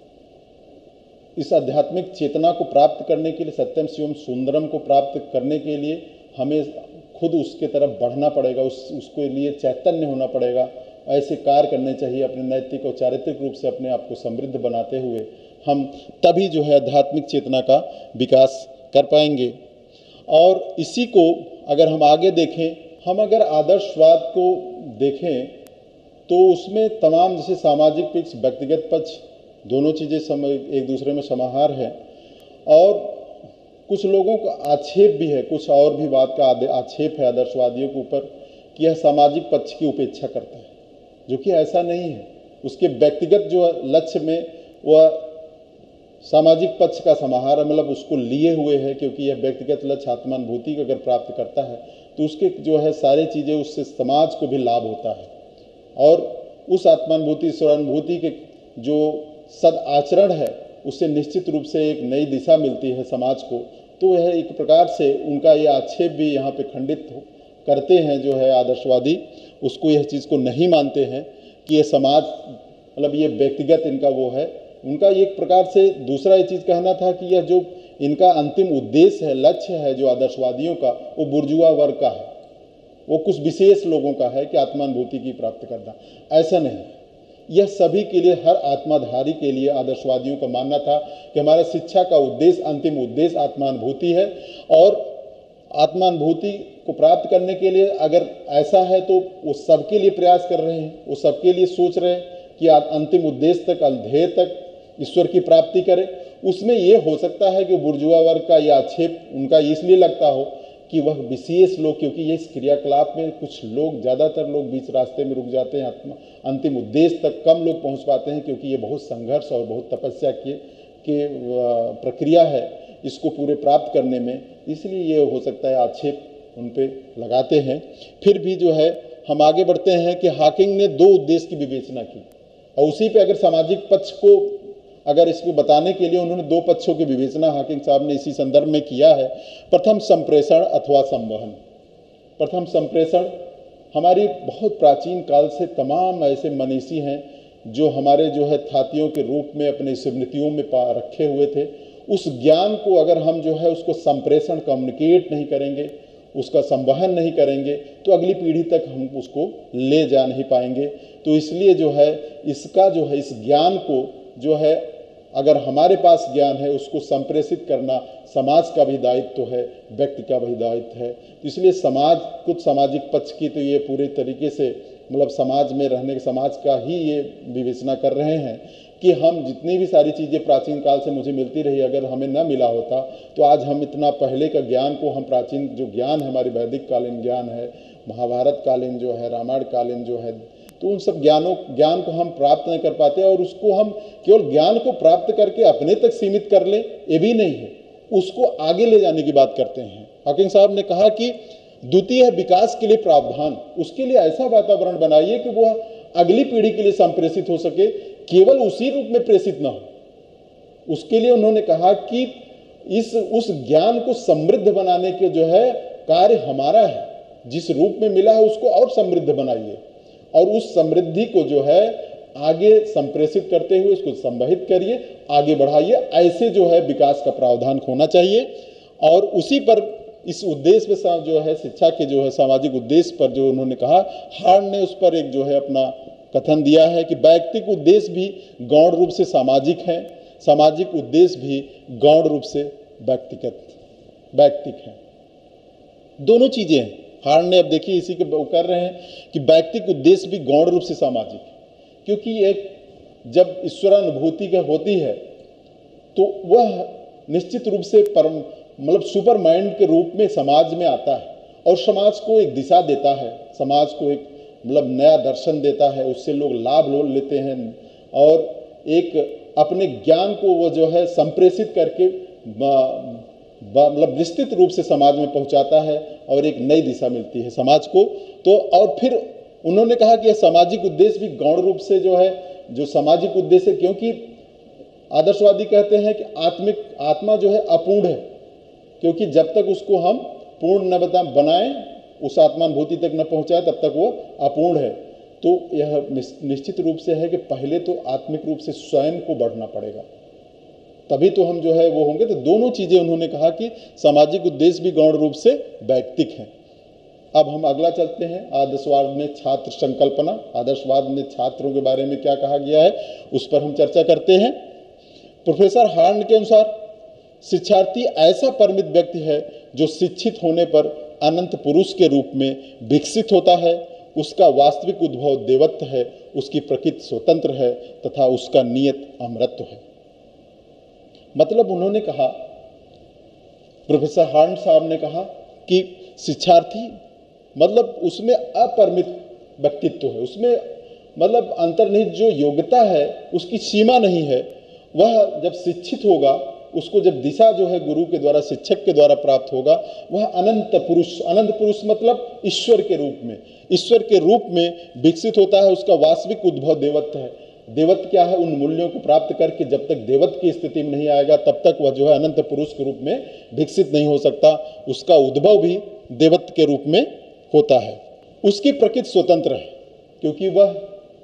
इस आध्यात्मिक चेतना को प्राप्त करने के लिए, सत्यम शिवम सुंदरम को प्राप्त करने के लिए हमें खुद उसके तरफ बढ़ना पड़ेगा, उसके लिए चैतन्य होना पड़ेगा। ऐसे कार्य करने चाहिए अपने नैतिक और चारित्रिक रूप से अपने आप को समृद्ध बनाते हुए, हम तभी जो है आध्यात्मिक चेतना का विकास कर पाएंगे। और इसी को अगर हम आगे देखें, हम अगर आदर्शवाद को देखें तो उसमें तमाम जैसे सामाजिक पक्ष, व्यक्तिगत पक्ष, दोनों चीज़ें एक दूसरे में समाहार है। और कुछ लोगों का आक्षेप भी है, कुछ और भी बात का आक्षेप है आदर्शवादियों के ऊपर कि यह सामाजिक पक्ष की उपेक्षा करता है, जो कि ऐसा नहीं है। उसके व्यक्तिगत जो लक्ष्य में वह सामाजिक पक्ष का समाहार है, मतलब उसको लिए हुए है, क्योंकि यह व्यक्तिगत लक्ष्य आत्मानुभूति को अगर प्राप्त करता है तो उसके जो है सारी चीज़ें, उससे समाज को भी लाभ होता है। और उस आत्मानुभूति, ईश्वरानुभूति के जो सद आचरण है, उससे निश्चित रूप से एक नई दिशा मिलती है समाज को। तो यह एक प्रकार से उनका ये आक्षेप भी यहाँ पे खंडित करते हैं, जो है आदर्शवादी उसको यह चीज़ को नहीं मानते हैं कि ये समाज, मतलब ये व्यक्तिगत इनका वो है। उनका एक प्रकार से दूसरा ये चीज़ कहना था कि यह जो इनका अंतिम उद्देश्य है, लक्ष्य है जो आदर्शवादियों का, वो बुर्जुआ वर्ग का है, वो कुछ विशेष लोगों का है कि आत्मानुभूति की प्राप्त करना। ऐसा नहीं, यह सभी के लिए, हर आत्माधारी के लिए आदर्शवादियों का मानना था कि हमारा शिक्षा का उद्देश्य, अंतिम उद्देश्य आत्मानुभूति है। और आत्मानुभूति को प्राप्त करने के लिए अगर ऐसा है तो वो सबके लिए प्रयास कर रहे हैं, वो सबके लिए सोच रहे हैं कि अंतिम उद्देश्य तक, ध्येय तक ईश्वर की प्राप्ति करें। उसमें ये हो सकता है कि बुर्जुआ वर्ग का यह आक्षेप उनका इसलिए लगता हो कि वह विशेष लोग, क्योंकि ये इस क्रियाकलाप में कुछ लोग, ज़्यादातर लोग बीच रास्ते में रुक जाते हैं, अंतिम उद्देश्य तक कम लोग पहुंच पाते हैं, क्योंकि ये बहुत संघर्ष और बहुत तपस्या की प्रक्रिया है इसको पूरे प्राप्त करने में। इसलिए ये हो सकता है आक्षेप उन पे लगाते हैं। फिर भी जो है हम आगे बढ़ते हैं कि हॉकिंग ने दो उद्देश्य की विवेचना की, और उसी पे अगर सामाजिक पक्ष को अगर इसको बताने के लिए उन्होंने दो पक्षों की विवेचना हॉकिंग साहब ने इसी संदर्भ में किया है। प्रथम संप्रेषण अथवा संवहन। प्रथम संप्रेषण, हमारी बहुत प्राचीन काल से तमाम ऐसे मनीषी हैं जो हमारे जो है थातियों के रूप में अपने स्मृतियों में रखे हुए थे। उस ज्ञान को अगर हम जो है उसको संप्रेषण, कम्युनिकेट नहीं करेंगे, उसका संवहन नहीं करेंगे, तो अगली पीढ़ी तक हम उसको ले जा नहीं पाएंगे। तो इसलिए जो है इसका जो है, इस ज्ञान को जो है, अगर हमारे पास ज्ञान है उसको संप्रेषित करना समाज का भी दायित्व है, व्यक्ति का भी दायित्व है। तो इसलिए समाज, कुछ सामाजिक पक्ष की तो ये पूरे तरीके से, मतलब समाज में रहने के, समाज का ही ये विवेचना कर रहे हैं कि हम जितनी भी सारी चीज़ें प्राचीन काल से मुझे मिलती रही, अगर हमें न मिला होता तो आज हम इतना पहले का ज्ञान को, हम प्राचीन जो ज्ञान है, हमारी वैदिक कालीन ज्ञान है, महाभारत कालीन जो है, रामायण कालीन जो है, तो उन सब ज्ञान को हम प्राप्त नहीं कर पाते, और उसको हम केवल ज्ञान को प्राप्त करके अपने तक सीमित कर ले, ये भी नहीं है, उसको आगे ले जाने की बात करते हैं। हॉकिंग साहब ने कहा कि द्वितीय है विकास के लिए प्रावधान, उसके लिए ऐसा वातावरण बनाइए कि वह अगली पीढ़ी के लिए संप्रेषित हो सके, केवल उसी रूप में प्रेषित ना हो। उसके लिए उन्होंने कहा कि उस ज्ञान को समृद्ध बनाने के जो है कार्य हमारा है, जिस रूप में मिला है उसको और समृद्ध बनाइए, और उस समृद्धि को जो है आगे संप्रेषित करते हुए उसको संवहित करिए, आगे बढ़ाइए। ऐसे जो है विकास का प्रावधान होना चाहिए। और उसी पर, इस उद्देश्य पे जो है शिक्षा के जो है सामाजिक उद्देश्य पर जो उन्होंने कहा, हार्न ने उस पर एक जो है अपना कथन दिया है कि वैयक्तिक उद्देश्य भी गौण रूप से सामाजिक है, सामाजिक उद्देश्य भी गौण रूप से वैयक्तिक है। दोनों चीजें हैं। हार्न ने, अब देखिए इसी के वो कर रहे हैं कि वैयक्तिक उद्देश्य भी गौण रूप से सामाजिक है, क्योंकि एक जब ईश्वरानुभूति का होती है तो वह निश्चित रूप से मतलब सुपर माइंड के रूप में समाज में आता है, और समाज को एक दिशा देता है, समाज को एक मतलब नया दर्शन देता है, उससे लोग लाभ लेते हैं, और एक अपने ज्ञान को वो जो है संप्रेषित करके मतलब विस्तृत रूप से समाज में पहुंचाता है, और एक नई दिशा मिलती है समाज को। तो और फिर उन्होंने कहा कि यह सामाजिक उद्देश्य भी गौण रूप से जो है, जो सामाजिक उद्देश्य है, क्योंकि आदर्शवादी कहते हैं कि आत्मा जो है अपूर्ण है, क्योंकि जब तक उसको हम पूर्ण न बनाएं, उस आत्मानुभूति तक न पहुंचाए, तब तक वो अपूर्ण है। तो यह निश्चित रूप से है कि पहले तो आत्मिक रूप से स्वयं को बढ़ना पड़ेगा, तभी तो हम जो है वो होंगे। तो दोनों चीजें उन्होंने कहा कि सामाजिक उद्देश्य भी गौण रूप से वैयक्तिक है। अब हम अगला चलते हैं, आदर्शवाद में छात्र संकल्पना। आदर्शवाद में छात्रों के बारे में क्या कहा गया है, उस पर हम चर्चा करते हैं। प्रोफेसर हार्न के अनुसार शिक्षार्थी ऐसा परिमित व्यक्ति है जो शिक्षित होने पर अनंत पुरुष के रूप में विकसित होता है। उसका वास्तविक उद्भव देवत्व है, उसकी प्रकृति स्वतंत्र है तथा उसका नियत अमरत्व है। मतलब उन्होंने कहा, प्रोफेसर हार्न साहब ने कहा कि शिक्षार्थी मतलब उसमें अपरिमित व्यक्तित्व है, उसमें मतलब अंतर्निहित जो योग्यता है उसकी सीमा नहीं है। वह जब शिक्षित होगा, उसको जब दिशा जो है गुरु के द्वारा, शिक्षक के द्वारा प्राप्त होगा, वह अनंत पुरुष मतलब ईश्वर के रूप में विकसित होता है। उसका वास्तविक उद्भव देवत्व है। देवत्व क्या है, उन मूल्यों को प्राप्त करके जब तक देवत्व की स्थिति में नहीं आएगा, तब तक वह जो है अनंत पुरुष के रूप में विकसित नहीं हो सकता। उसका उद्भव भी देवत्व के रूप में होता है। उसकी प्रकृति स्वतंत्र है, क्योंकि वह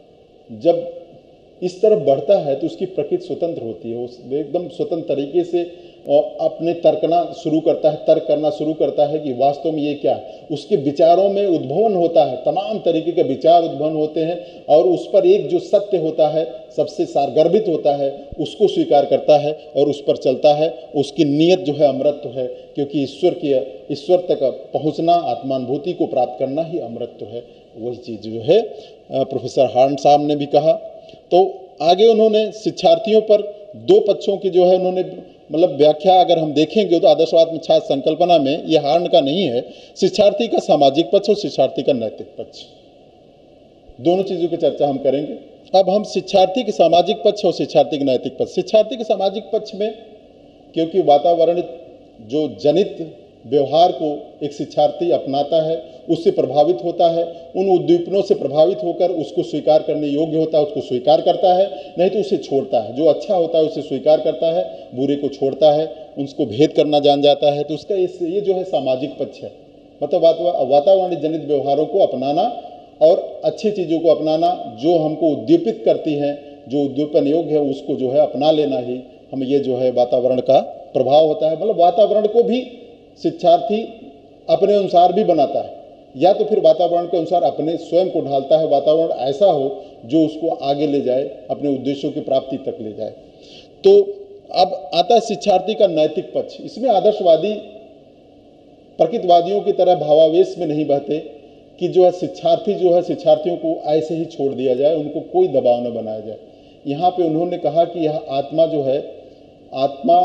जब इस तरफ बढ़ता है तो उसकी प्रकृति स्वतंत्र होती है। उस एकदम स्वतंत्र तरीके से अपने तर्क करना शुरू करता है कि वास्तव में ये क्या है। उसके विचारों में उद्भवन होता है, तमाम तरीके के विचार उद्भवन होते हैं, और उस पर एक जो सत्य होता है, सबसे सारगर्भित होता है, उसको स्वीकार करता है और उस पर चलता है। उसकी नीयत जो है अमृतत्व है, क्योंकि ईश्वर तक पहुंचना, आत्मानुभूति को प्राप्त करना ही अमृतत्व है। वही चीज़ जो है प्रोफेसर हार्न साहब ने भी कहा। तो आगे उन्होंने शिक्षार्थियों पर दो पक्षों की जो है उन्होंने मतलब व्याख्या अगर हम देखेंगे तो आदर्शवाद में छात्र संकल्पना में ये हार्न का नहीं है, शिक्षार्थी का सामाजिक पक्ष और शिक्षार्थी का नैतिक पक्ष, दोनों चीज़ों की चर्चा हम करेंगे। अब हम शिक्षार्थी के सामाजिक पक्ष और शिक्षार्थी के नैतिक पक्ष। शिक्षार्थी के सामाजिक पक्ष में, क्योंकि वातावरण जो जनित व्यवहार को एक शिक्षार्थी अपनाता है, उससे प्रभावित होता है, उन उद्दीपनों से प्रभावित होकर उसको स्वीकार करने योग्य होता है, उसको स्वीकार करता है, नहीं तो उसे छोड़ता है। जो अच्छा होता है उसे स्वीकार करता है, बुरे को छोड़ता है, उसको भेद करना जान जाता है। तो उसका ये जो है सामाजिक पक्ष है, मतलब वातावरण जनित व्यवहारों को अपनाना और अच्छी चीज़ों को अपनाना, जो हमको उद्दीपित करती हैं, जो उद्दीपन योग्य है उसको जो है अपना लेना ही हम ये जो है वातावरण का प्रभाव होता है। मतलब वातावरण को भी शिक्षार्थी अपने अनुसार भी बनाता है, या तो फिर वातावरण के अनुसार अपने स्वयं को ढालता है। वातावरण ऐसा हो जो उसको आगे ले जाए, अपने उद्देश्यों की प्राप्ति तक ले जाए। तो अब आता है शिक्षार्थी का नैतिक पक्ष। इसमें आदर्शवादी प्रकृतिवादियों की तरह भावावेश में नहीं बहते कि जो है शिक्षार्थी जो है शिक्षार्थियों को ऐसे ही छोड़ दिया जाए, उनको कोई दबाव न बनाया जाए। यहाँ पे उन्होंने कहा कि यह आत्मा जो है, आत्मा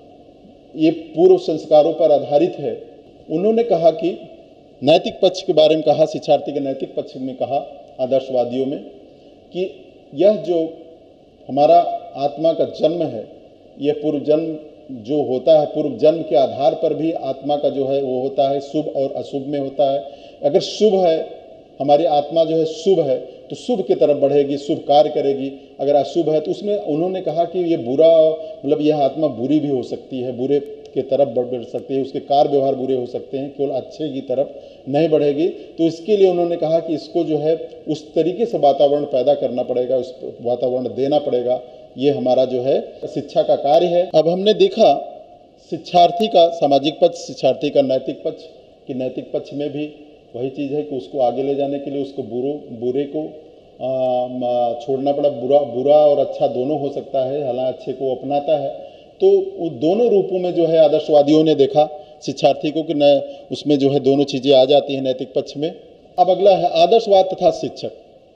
ये पूर्व संस्कारों पर आधारित है। उन्होंने कहा कि नैतिक पक्ष के बारे में कहा, शिक्षार्थी के नैतिक पक्ष में कहा आदर्शवादियों में कि यह जो हमारा आत्मा का जन्म है, यह पूर्व जन्म जो होता है, पूर्व जन्म के आधार पर भी आत्मा का जो है वो होता है, शुभ और अशुभ में होता है। अगर शुभ है, हमारी आत्मा जो है शुभ है, तो शुभ की तरफ बढ़ेगी, शुभ कार्य करेगी। अगर अशुभ है तो उसमें उन्होंने कहा कि ये बुरा, मतलब यह आत्मा बुरी भी हो सकती है, बुरे की तरफ बढ़ सकती है, उसके कार्य व्यवहार बुरे हो सकते हैं, केवल अच्छे की तरफ नहीं बढ़ेगी। तो इसके लिए उन्होंने कहा कि इसको जो है उस तरीके से वातावरण पैदा करना पड़ेगा, उस वातावरण देना पड़ेगा। ये हमारा जो है शिक्षा का कार्य है। अब हमने देखा शिक्षार्थी का सामाजिक पक्ष, शिक्षार्थी का नैतिक पक्ष, कि नैतिक पक्ष में भी वही चीज़ है कि उसको आगे ले जाने के लिए उसको बुरे को छोड़ना पड़ा। बुरा और अच्छा दोनों हो सकता है, हालांकि अच्छे को अपनाता है। तो उन दोनों रूपों में जो है आदर्शवादियों ने देखा शिक्षार्थी को कि न उसमें जो है दोनों चीज़ें आ जाती हैं नैतिक पक्ष में। अब अगला है आदर्शवाद तथा शिक्षक।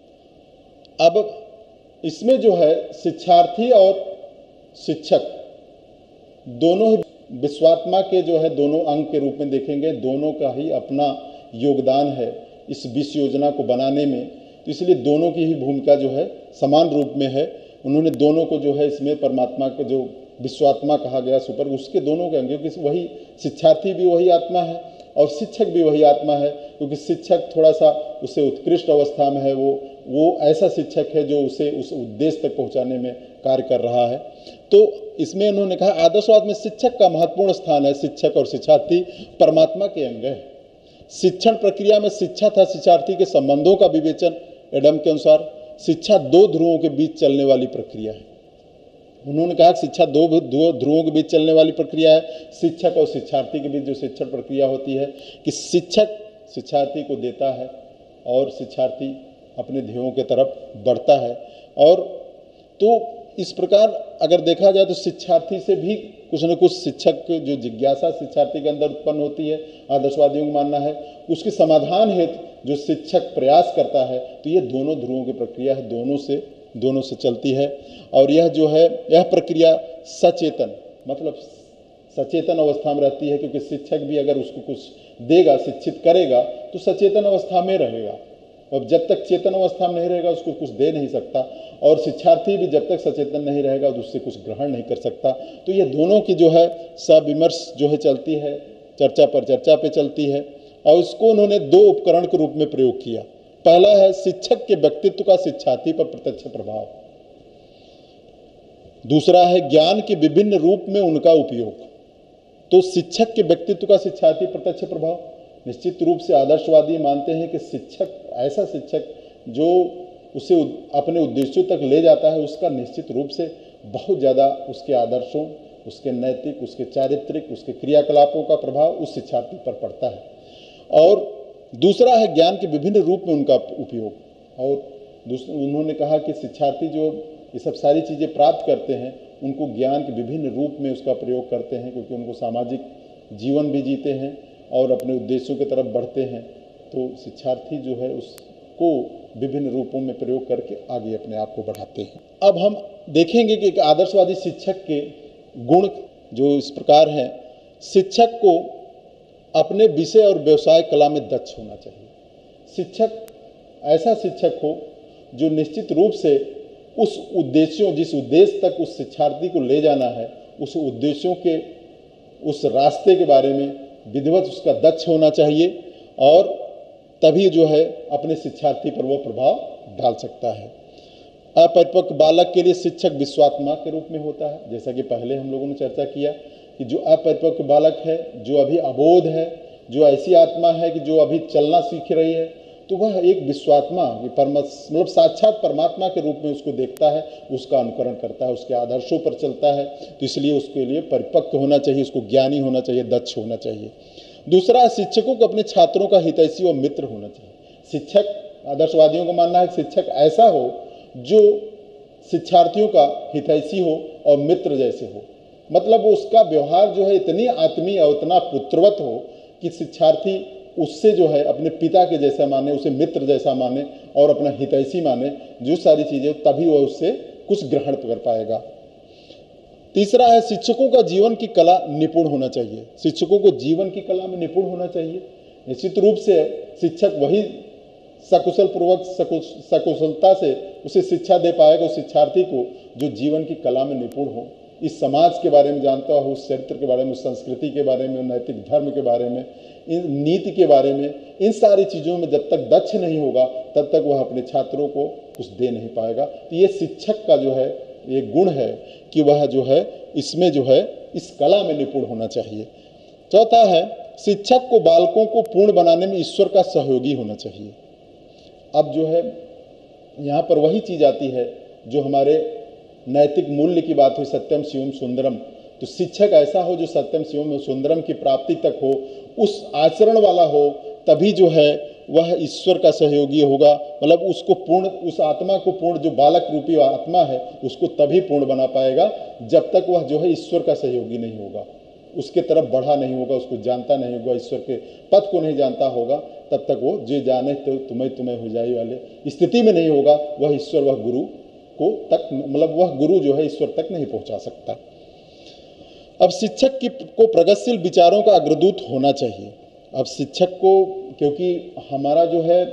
अब इसमें जो है शिक्षार्थी और शिक्षक दोनों ही विश्वात्मा के जो है दोनों अंग के रूप में देखेंगे, दोनों का ही अपना योगदान है इस विश्व योजना को बनाने में। तो इसलिए दोनों की ही भूमिका जो है समान रूप में है। उन्होंने दोनों को जो है इसमें परमात्मा के जो विश्वात्मा कहा गया सुपर, उसके दोनों के अंग, क्योंकि वही शिक्षार्थी भी वही आत्मा है और शिक्षक भी वही आत्मा है। क्योंकि शिक्षक थोड़ा सा उससे उत्कृष्ट अवस्था में है, वो ऐसा शिक्षक है जो उसे उस उद्देश्य तक पहुंचाने में कार्य कर रहा है। तो इसमें उन्होंने कहा आदर्शवाद में शिक्षक का महत्वपूर्ण स्थान है। शिक्षक और शिक्षार्थी परमात्मा के अंग है। शिक्षण प्रक्रिया में शिक्षा तथा शिक्षार्थी के संबंधों का विवेचन एडम के अनुसार शिक्षा दो ध्रुवों के बीच चलने वाली प्रक्रिया है। उन्होंने कहा कि शिक्षा दो ध्रुवों के बीच चलने वाली प्रक्रिया है। शिक्षक और शिक्षार्थी के बीच जो शिक्षण प्रक्रिया होती है कि शिक्षक शिक्षार्थी को देता है और शिक्षार्थी अपने ध्येयों के तरफ बढ़ता है। और तो इस प्रकार अगर देखा जाए तो शिक्षार्थी से भी कुछ न कुछ शिक्षक जो जिज्ञासा शिक्षार्थी के अंदर उत्पन्न होती है, आदर्शवादियों का मानना है उसके समाधान हेतु जो शिक्षक प्रयास करता है। तो ये दोनों ध्रुवों की प्रक्रिया है, दोनों से चलती है। और यह जो है यह प्रक्रिया सचेतन, मतलब सचेतन अवस्था में रहती है, क्योंकि शिक्षक भी अगर उसको कुछ देगा, शिक्षित करेगा तो सचेतन अवस्था में रहेगा, और जब तक चेतन अवस्था में नहीं रहेगा उसको कुछ दे नहीं सकता। और शिक्षार्थी भी जब तक सचेतन नहीं रहेगा तो उससे कुछ ग्रहण नहीं कर सकता। तो ये दोनों की जो है सविमर्श जो है चलती है, चर्चा पर चर्चा पे चलती है। और इसको उन्होंने दो उपकरण के रूप में प्रयोग किया। पहला है शिक्षक के व्यक्तित्व का शिक्षार्थी पर प्रत्यक्ष प्रभाव, दूसरा है ज्ञान के विभिन्न रूप में उनका उपयोग। तो शिक्षक के व्यक्तित्व का शिक्षार्थी प्रत्यक्ष प्रभाव, निश्चित रूप से आदर्शवादी मानते हैं कि शिक्षक, ऐसा शिक्षक जो उसे अपने उद्देश्यों तक ले जाता है, उसका निश्चित रूप से बहुत ज़्यादा उसके आदर्शों, उसके नैतिक, उसके चारित्रिक, उसके क्रियाकलापों का प्रभाव उस शिक्षार्थी पर पड़ता है। और दूसरा है ज्ञान के विभिन्न रूप में उनका उपयोग। और उन्होंने कहा कि शिक्षार्थी जो ये सब सारी चीज़ें प्राप्त करते हैं उनको ज्ञान के विभिन्न रूप में उसका प्रयोग करते हैं, क्योंकि उनको सामाजिक जीवन भी जीते हैं और अपने उद्देश्यों की तरफ बढ़ते हैं। तो शिक्षार्थी जो है उसको विभिन्न रूपों में प्रयोग करके आगे अपने आप को बढ़ाते हैं। अब हम देखेंगे कि एक आदर्शवादी शिक्षक के गुण जो इस प्रकार हैं। शिक्षक को अपने विषय और व्यवसाय कला में दक्ष होना चाहिए। शिक्षक ऐसा शिक्षक हो जो निश्चित रूप से उस उद्देश्यों, जिस उद्देश्य तक उस शिक्षार्थी को ले जाना है, उस उद्देश्यों के उस रास्ते के बारे में विधिवत उसका दक्ष होना चाहिए, और तभी जो है अपने शिक्षार्थी पर वो प्रभाव डाल सकता है। अपरिपक्व बालक के लिए शिक्षक विश्वात्मा के रूप में होता है। जैसा कि पहले हम लोगों ने चर्चा किया कि जो अपरिपक्व बालक है, जो अभी अबोध है, जो ऐसी आत्मा है कि जो अभी चलना सीख रही है, तो वह एक विश्वात्मा, मतलब साक्षात परमात्मा के रूप में उसको देखता है, उसका अनुकरण करता है, उसके आदर्शों पर चलता है। तो इसलिए उसके लिए परिपक्व होना चाहिए, उसको ज्ञानी होना चाहिए, दक्ष होना चाहिए। दूसरा, शिक्षकों को अपने छात्रों का हितैषी और मित्र होना चाहिए। शिक्षक, आदर्शवादियों का मानना है कि शिक्षक ऐसा हो जो शिक्षार्थियों का हितैषी हो और मित्र जैसे हो। मतलब उसका व्यवहार जो है इतनी आत्मीय और इतना पुत्रवत हो कि शिक्षार्थी उससे जो है अपने पिता के जैसा माने, उसे मित्र जैसा माने और अपना हितैषी माने, जो सारी चीज़ें, तभी वह उससे कुछ ग्रहण कर पाएगा। तीसरा है शिक्षकों का जीवन की कला निपुण होना चाहिए। शिक्षकों को जीवन की कला में निपुण होना चाहिए। निश्चित रूप से शिक्षक वही सकुशल पूर्वक सकुशलता से उसे शिक्षा दे पाएगा उस शिक्षार्थी को जो जीवन की कला में निपुण हो, इस समाज के बारे में जानता हो, उस चरित्र के बारे में, उस संस्कृति के बारे में, नैतिक धर्म के बारे में, इन नीति के बारे में, इन सारी चीज़ों में जब तक दक्ष नहीं होगा तब तक वह अपने छात्रों को कुछ दे नहीं पाएगा। तो ये शिक्षक का जो है ये गुण है कि वह जो है इसमें जो है इस कला में निपुण होना चाहिए। चौथा है, शिक्षक को बालकों को पूर्ण बनाने में ईश्वर का सहयोगी होना चाहिए। अब जो है यहाँ पर वही चीज़ आती है जो हमारे नैतिक मूल्य की बात हुई, सत्यम शिवम सुंदरम। तो शिक्षक ऐसा हो जो सत्यम शिवम सुंदरम की प्राप्ति तक हो, उस आचरण वाला हो, तभी जो है वह ईश्वर का सहयोगी होगा। मतलब उसको पूर्ण, उस आत्मा को पूर्ण, जो बालक रूपी आत्मा है उसको तभी पूर्ण बना पाएगा जब तक वह जो है ईश्वर का सहयोगी नहीं होगा, उसके तरफ बढ़ा नहीं होगा, उसको जानता नहीं होगा, ईश्वर के पथ को नहीं जानता होगा, तब तक वो जे जाने तो तुम्हें हो जाए वाले स्थिति में नहीं होगा, वह ईश्वर, वह गुरु को तक, मतलब वह गुरु जो है ईश्वर तक नहीं पहुंचा सकता। अब शिक्षक को प्रगतिशील विचारों का अग्रदूत होना चाहिए। अब शिक्षक को, क्योंकि हमारा जो है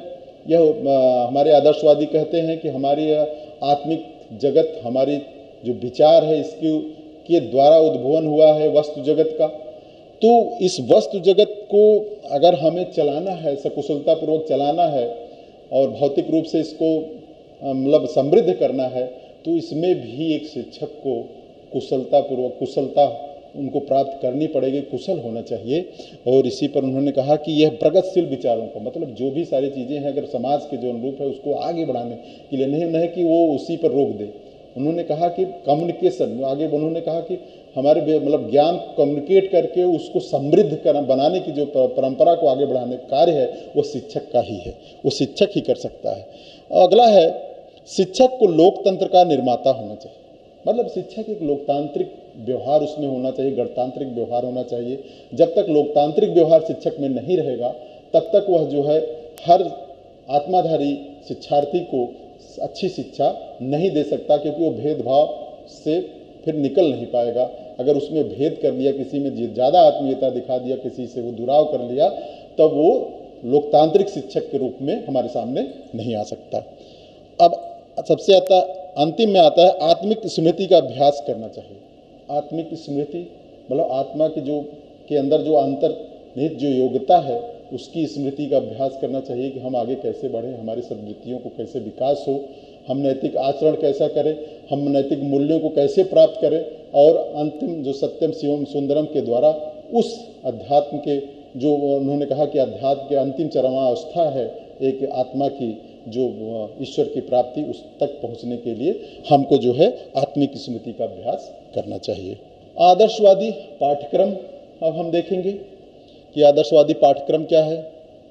यह हमारे आदर्शवादी कहते हैं कि हमारी आत्मिक जगत, हमारी जो विचार है इसकी के द्वारा उद्भवन हुआ है वस्तु जगत का। तो इस वस्तु जगत को अगर हमें चलाना है, सकुशलतापूर्वक चलाना है और भौतिक रूप से इसको मतलब समृद्ध करना है, तो इसमें भी एक शिक्षक को कुशलतापूर्वक कुशलता उनको प्राप्त करनी पड़ेगी, कुशल होना चाहिए। और इसी पर उन्होंने कहा कि यह प्रगतिशील विचारों का मतलब जो भी सारी चीज़ें हैं अगर समाज के जो अनुरूप है उसको आगे बढ़ाने के लिए नहीं कि वो उसी पर रोक दे। उन्होंने कहा कि कम्युनिकेशन, आगे उन्होंने कहा कि हमारे मतलब ज्ञान कम्युनिकेट करके उसको समृद्ध कर बनाने की जो परंपरा को आगे बढ़ाने का कार्य है वो शिक्षक का ही है, वो शिक्षक ही कर सकता है। अगला है, शिक्षक को लोकतंत्र का निर्माता होना चाहिए। मतलब शिक्षक एक लोकतांत्रिक व्यवहार उसमें होना चाहिए, गणतांत्रिक व्यवहार होना चाहिए। जब तक लोकतांत्रिक व्यवहार शिक्षक में नहीं रहेगा तब तक वह जो है हर आत्माधारी शिक्षार्थी को अच्छी शिक्षा नहीं दे सकता, क्योंकि वो भेदभाव से फिर निकल नहीं पाएगा। अगर उसमें भेद कर लिया, किसी में ज़्यादा आत्मीयता दिखा दिया, किसी से वो दुराव कर लिया, तब वो लोकतांत्रिक शिक्षक के रूप में हमारे सामने नहीं आ सकता। अब सबसे अंतिम में आता है आत्मिक स्मृति का अभ्यास करना चाहिए। आत्मिक स्मृति मतलब आत्मा की जो के अंदर जो अंतर्निहित जो योग्यता है उसकी स्मृति का अभ्यास करना चाहिए कि हम आगे कैसे बढ़ें, हमारी सद्वृत्तियों को कैसे विकास हो, हम नैतिक आचरण कैसा करें, हम नैतिक मूल्यों को कैसे प्राप्त करें, और अंतिम जो सत्यम शिवम सुंदरम के द्वारा उस अध्यात्म के जो उन्होंने कहा कि अध्यात्म के अंतिम चरमावस्था है एक आत्मा की जो ईश्वर की प्राप्ति, उस तक पहुंचने के लिए हमको जो है आत्मिक स्मृति का अभ्यास करना चाहिए। आदर्शवादी पाठ्यक्रम अब हम देखेंगे कि आदर्शवादी पाठ्यक्रम क्या है।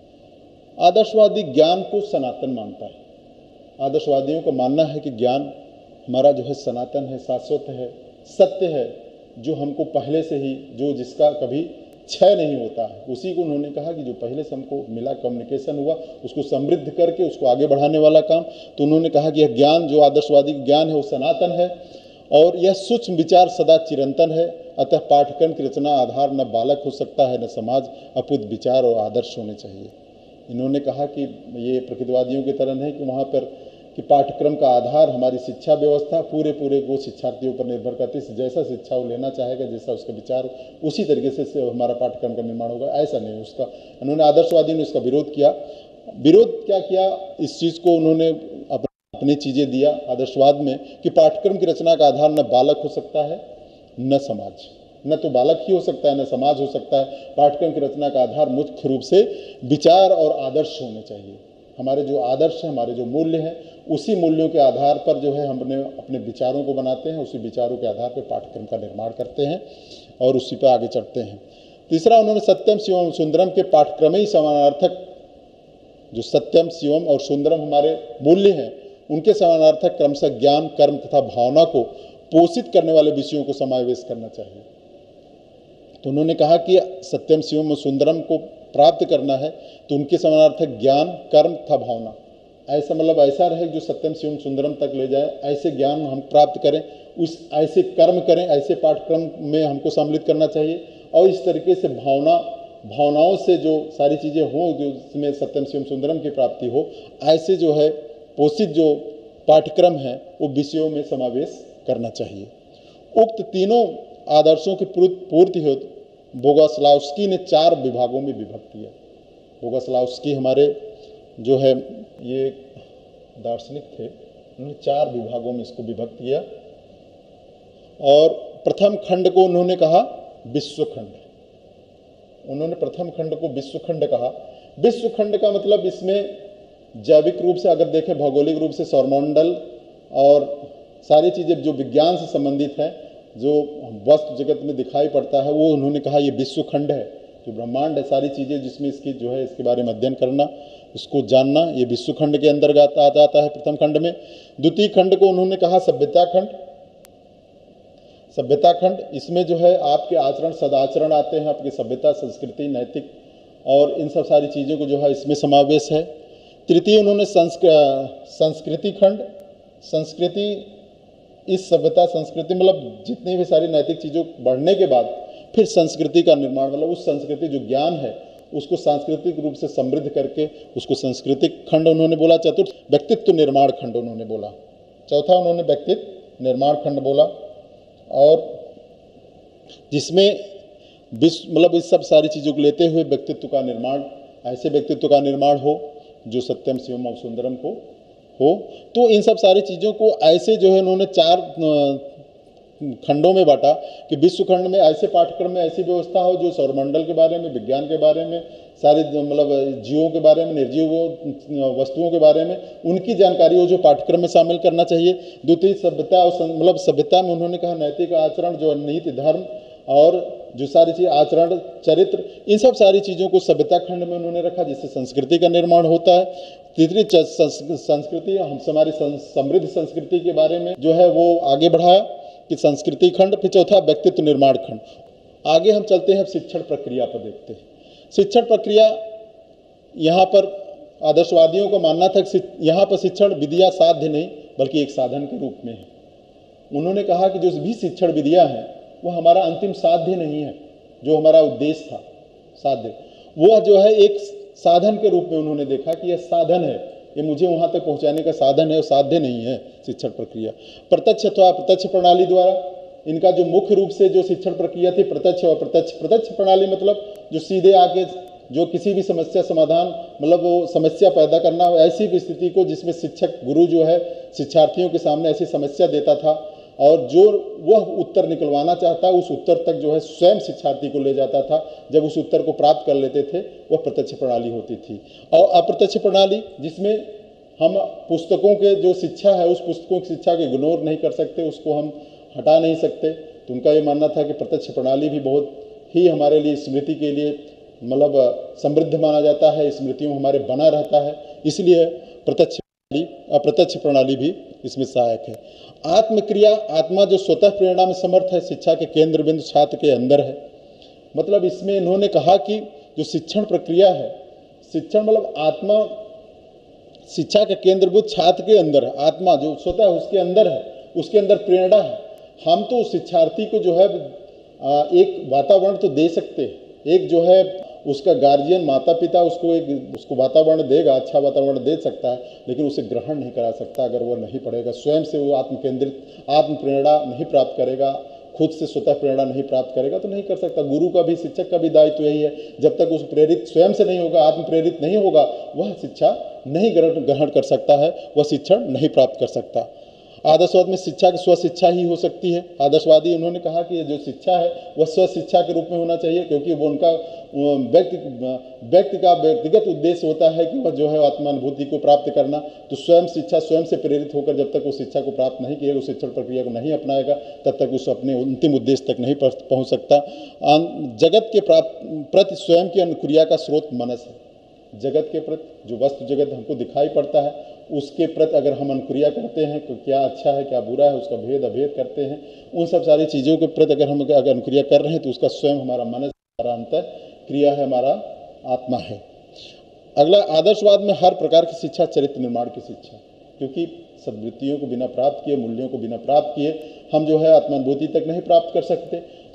आदर्शवादी ज्ञान को सनातन मानता है। आदर्शवादियों का मानना है कि ज्ञान हमारा जो है सनातन है, शाश्वत है, सत्य है, जो हमको पहले से ही जो जिसका कभी क्षय नहीं होता है। उसी को उन्होंने कहा कि जो पहले से हमको मिला, कम्युनिकेशन हुआ, उसको समृद्ध करके उसको आगे बढ़ाने वाला काम। तो उन्होंने कहा कि यह ज्ञान जो आदर्शवादी ज्ञान है वो सनातन है और यह सूक्ष्म विचार सदा चिरंतन है। अतः पाठ्यक्रम की रचना आधार न बालक हो सकता है न समाज, अपुत विचार और आदर्श होने चाहिए। इन्होंने कहा कि ये प्रकृतिवादियों की तरह नहीं कि वहाँ पर कि पाठ्यक्रम का आधार हमारी शिक्षा व्यवस्था पूरे वो शिक्षार्थियों पर निर्भर करती है। जैसा शिक्षा वो लेना चाहेगा, जैसा उसका विचार, उसी तरीके से हमारा पाठ्यक्रम का निर्माण होगा, ऐसा नहीं उसका। उन्होंने आदर्शवादी ने इसका विरोध किया। विरोध क्या किया, इस चीज़ को उन्होंने अपनी चीज़ें दिया आदर्शवाद में कि पाठ्यक्रम की रचना का आधार न बालक हो सकता है न समाज, न तो बालक ही हो सकता है न समाज हो सकता है। पाठ्यक्रम की रचना का आधार मुख्य रूप से विचार और आदर्श होने चाहिए। हमारे जो आदर्श हैं, हमारे जो मूल्य हैं, उसी मूल्यों के आधार पर जो है हमने अपने विचारों को बनाते हैं, उसी विचारों के आधार पर पाठ्यक्रम का निर्माण करते हैं और उसी पर आगे चढ़ते हैं। तीसरा, उन्होंने सत्यम शिवम सुंदरम के पाठ्यक्रम ही समानार्थक, जो सत्यम शिवम और सुंदरम हमारे मूल्य हैं उनके समानार्थक क्रमशः ज्ञान, कर्म तथा भावना को पोषित करने वाले विषयों को समावेश करना चाहिए। तो उन्होंने कहा कि सत्यम शिवम और सुंदरम को प्राप्त करना है तो उनके समानार्थक ज्ञान, कर्म तथा भावना, ऐसा मतलब ऐसा रहे जो सत्यम शिवम सुंदरम तक ले जाए, ऐसे ज्ञान हम प्राप्त करें, उस ऐसे कर्म करें, ऐसे पाठ्यक्रम में हमको सम्मिलित करना चाहिए। और इस तरीके से भावना भावनाओं से जो सारी चीज़ें हों, जो इसमें सत्यम शिवम सुंदरम की प्राप्ति हो, ऐसे जो है पोषित जो पाठ्यक्रम है वो विषयों में समावेश करना चाहिए। उक्त तीनों आदर्शों की पूर्ति हेतु बोगोस्लावस्की ने 4 विभागों में विभक्त किया। बोगोस्लावस्की हमारे जो है ये दार्शनिक थे, उन्होंने 4 विभागों में इसको विभक्त किया। और प्रथम खंड को उन्होंने कहा विश्व खंड। उन्होंने प्रथम खंड को विश्व खंड कहा। विश्व खंड का मतलब इसमें जैविक रूप से अगर देखें, भौगोलिक रूप से सौरमंडल और सारी चीज़ें जो विज्ञान से संबंधित हैं, जो वस्तु जगत में दिखाई पड़ता है, वो उन्होंने कहा ये विश्व खंड है, जो ब्रह्मांड है, सारी चीज़ें जिसमें इसकी जो है इसके बारे में अध्ययन करना, उसको जानना, ये विश्व खंड के अंतर्गत आ जाता है प्रथम खंड में। द्वितीय खंड को उन्होंने कहा सभ्यता खंड। सभ्यता खंड, इसमें जो है आपके आचरण सदाचरण आते हैं, आपकी सभ्यता, संस्कृति, नैतिक और इन सब सारी चीज़ों को जो है इसमें समावेश है। तृतीय उन्होंने संस्कृति खंड। संस्कृति, इस सभ्यता संस्कृति मतलब जितनी भी सारी नैतिक चीज़ों बढ़ने के बाद फिर संस्कृति का निर्माण, मतलब उस संस्कृति जो ज्ञान है उसको सांस्कृतिक रूप से समृद्ध करके उसको सांस्कृतिक खंड उन्होंने बोला। चतुर्थ व्यक्तित्व निर्माण खंड उन्होंने बोला। चौथा उन्होंने व्यक्तित्व निर्माण खंड बोला, और जिसमें विश्व मतलब इस सब सारी चीज़ों को लेते हुए व्यक्तित्व का निर्माण, ऐसे व्यक्तित्व का निर्माण हो जो सत्यम शिवम और सुंदरम को हो। तो इन सब सारी चीज़ों को ऐसे जो है उन्होंने 4 खंडों में बांटा कि विश्व खंड में ऐसे पाठ्यक्रम में ऐसी व्यवस्था हो जो सौरमंडल के बारे में, विज्ञान के बारे में, सारे मतलब जीवों के बारे में, निर्जीव वस्तुओं के बारे में उनकी जानकारी हो जो पाठ्यक्रम में शामिल करना चाहिए। द्वितीय सभ्यता और मतलब सभ्यता में उन्होंने कहा नैतिक आचरण, जो नीति, धर्म और जो सारी चीज़ आचरण, चरित्र, इन सब सारी चीज़ों को सभ्यता खंड में उन्होंने रखा, जिससे संस्कृति का निर्माण होता है। तीसरी संस्कृति, हम हमारी समृद्ध संस्कृति के बारे में जो है वो आगे बढ़ाया कि संस्कृति खंड। फिर चौथा व्यक्तित्व निर्माण खंड। आगे हम चलते हैं, अब शिक्षण प्रक्रिया पर देखते हैं। शिक्षण प्रक्रिया, यहाँ पर आदर्शवादियों का मानना था कि यहाँ पर शिक्षण विधियाँ साध्य नहीं बल्कि एक साधन के रूप में है। उन्होंने कहा कि जो भी शिक्षण विधियाँ हैं वो हमारा अंतिम साध्य नहीं है, जो हमारा उद्देश्य था साध्य, वो जो है एक साधन के रूप में उन्होंने देखा कि यह साधन है, ये मुझे वहाँ तक पहुँचाने का साधन है और साध्य नहीं है शिक्षण प्रक्रिया। प्रत्यक्ष अथवा अप्रत्यक्ष प्रणाली द्वारा, इनका जो मुख्य रूप से जो शिक्षण प्रक्रिया थी प्रत्यक्ष और अप्रत्यक्ष। प्रत्यक्ष प्रणाली मतलब जो सीधे आके जो किसी भी समस्या समाधान, मतलब वो समस्या पैदा करना, ऐसी भी स्थिति को जिसमें शिक्षक गुरु जो है शिक्षार्थियों के सामने ऐसी समस्या देता था और जो वह उत्तर निकलवाना चाहता उस उत्तर तक जो है स्वयं शिक्षार्थी को ले जाता था। जब उस उत्तर को प्राप्त कर लेते थे वह प्रत्यक्ष प्रणाली होती थी। और अप्रत्यक्ष प्रणाली जिसमें हम पुस्तकों के जो शिक्षा है उस पुस्तकों की शिक्षा को इग्नोर नहीं कर सकते, उसको हम हटा नहीं सकते। तो उनका ये मानना था कि प्रत्यक्ष प्रणाली भी बहुत ही हमारे लिए स्मृति के लिए मतलब समृद्ध माना जाता है, स्मृतियों हमारे बना रहता है, इसलिए प्रत्यक्ष प्रणाली अप्रत्यक्ष प्रणाली भी इसमें सहायक है। आत्मक्रिया, आत्मा जो स्वतः प्रेरणा में समर्थ है, शिक्षा के केंद्र बिंदु छात्र के अंदर है। मतलब इसमें इन्होंने कहा कि जो शिक्षण प्रक्रिया है, शिक्षण मतलब आत्मा शिक्षा के केंद्र बिंदु छात्र के अंदर है, आत्मा जो स्वतः उसके अंदर है, उसके अंदर प्रेरणा है। हम तो शिक्षार्थी को जो है एक वातावरण तो दे सकते हैं, एक जो है उसका गार्जियन माता पिता उसको वातावरण देगा, अच्छा वातावरण दे सकता है, लेकिन उसे ग्रहण नहीं करा सकता अगर वो नहीं पढ़ेगा, स्वयं से वो आत्मकेंद्रित आत्म प्रेरणा नहीं प्राप्त करेगा, खुद से स्वतः प्रेरणा नहीं प्राप्त करेगा तो नहीं कर सकता। गुरु का भी, शिक्षक का भी दायित्व यही है, जब तक उस प्रेरित स्वयं से नहीं होगा, आत्म प्रेरित नहीं होगा, वह शिक्षा नहीं ग्रहण कर सकता है, वह शिक्षण नहीं प्राप्त कर सकता। आदर्शवाद में शिक्षा की स्वशिक्षा ही हो सकती है। आदर्शवादी उन्होंने कहा कि जो शिक्षा है वह स्वशिक्षा के रूप में होना चाहिए, क्योंकि वो उनका व्यक्ति का व्यक्तिगत उद्देश्य होता है कि वह जो है आत्मानुभूति को प्राप्त करना। तो स्वयं शिक्षा स्वयं से प्रेरित होकर जब तक वो शिक्षा को प्राप्त नहीं किएगा, उस शिक्षण प्रक्रिया को नहीं अपनाएगा, तब तक उस अपने अंतिम उद्देश्य तक नहीं पहुँच सकता। जगत के प्रति स्वयं की अनुक्रिया का स्रोत मनस है। जगत के प्रति जो वस्तु जगत हमको दिखाई पड़ता है उसके प्रति अगर हम अनुक्रिया करते हैं तो क्या अच्छा है क्या बुरा है, उसका भेद अभेद करते हैं, उन सब सारी चीज़ों के प्रति अगर हम अनुक्रिया कर रहे हैं तो उसका स्वयं हमारा मन, हमारा अंतर क्रिया है, हमारा आत्मा है। अगला, आदर्शवाद में हर प्रकार की शिक्षा चरित्र निर्माण की शिक्षा, क्योंकि सद्वृत्तियों को बिना प्राप्त किए, मूल्यों को बिना प्राप्त किए हम जो है आत्मानुभूति तक नहीं प्राप्त कर सकते।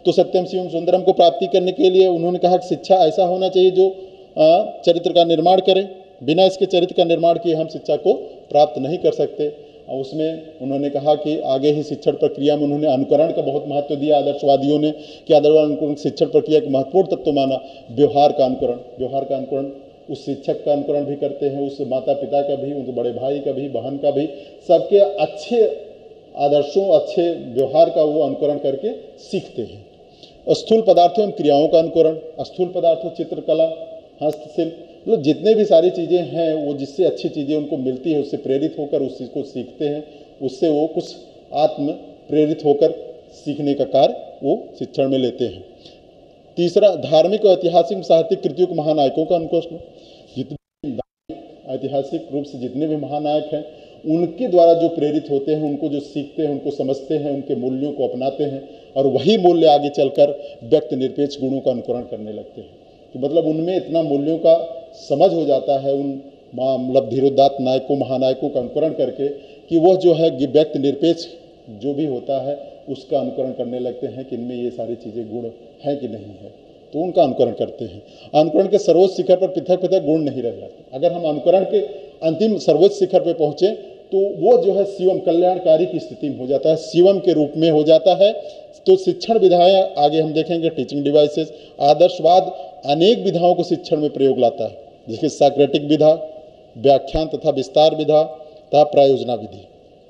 तो सत्यम शिवम सुंदरम को प्राप्ति करने के लिए उन्होंने कहा कि शिक्षा ऐसा होना चाहिए जो चरित्र का निर्माण करे, बिना इसके चरित्र का निर्माण किए हम शिक्षा को प्राप्त नहीं कर सकते। और उसमें उन्होंने कहा कि आगे ही शिक्षण प्रक्रिया में उन्होंने अनुकरण का बहुत महत्व दिया आदर्शवादियों ने, कि आदर्शवाद अनुकरण शिक्षण प्रक्रिया का महत्वपूर्ण तत्व माना। व्यवहार का अनुकरण उस शिक्षक का अनुकरण भी करते हैं, उस माता पिता का भी, उनके बड़े भाई का भी, बहन का भी, सबके अच्छे आदर्शों, अच्छे व्यवहार का वो अनुकरण करके सीखते हैं। स्थूल पदार्थों एवं क्रियाओं का अनुकरण, स्थूल पदार्थों चित्रकला, हस्तशिल्प, मतलब जितने भी सारी चीज़ें हैं वो जिससे अच्छी चीज़ें उनको मिलती है उससे प्रेरित होकर उस चीज़ को सीखते हैं, उससे वो कुछ आत्म प्रेरित होकर सीखने का कार्य वो शिक्षण में लेते हैं। तीसरा, धार्मिक और ऐतिहासिक साहित्यिक कृतियों के महानायकों का अनुकरण। जितने ऐतिहासिक रूप से जितने भी महानायक हैं उनके द्वारा जो प्रेरित होते हैं, उनको जो सीखते हैं, उनको समझते हैं, उनके मूल्यों को अपनाते हैं और वही मूल्य आगे चलकर व्यक्ति निरपेक्ष गुणों का अनुकरण करने लगते हैं। तो मतलब उनमें इतना मूल्यों का समझ हो जाता है उन मतलब धीरोदात्त नायकों, महानायकों का अनुकरण करके, कि वह जो है व्यक्ति निरपेक्ष जो भी होता है उसका अनुकरण करने लगते हैं कि इनमें ये सारी चीज़ें गुण हैं कि नहीं है, तो उनका अनुकरण करते हैं। अनुकरण के सर्वोच्च शिखर पर पृथक पृथक गुण नहीं रह जाते। अगर हम अनुकरण के अंतिम सर्वोच्च शिखर पर पहुँचे तो वो जो है शिवम कल्याणकारी की स्थिति में हो जाता है, शिवम के रूप में हो जाता है। तो शिक्षण विधाएं आगे हम देखेंगे, टीचिंग डिवाइसेस। आदर्शवाद अनेक विधाओं को शिक्षण में प्रयोग लाता है, जैसे साक्रेटिक विधा, व्याख्यान तथा विस्तार विधा तथा प्रायोजना विधि।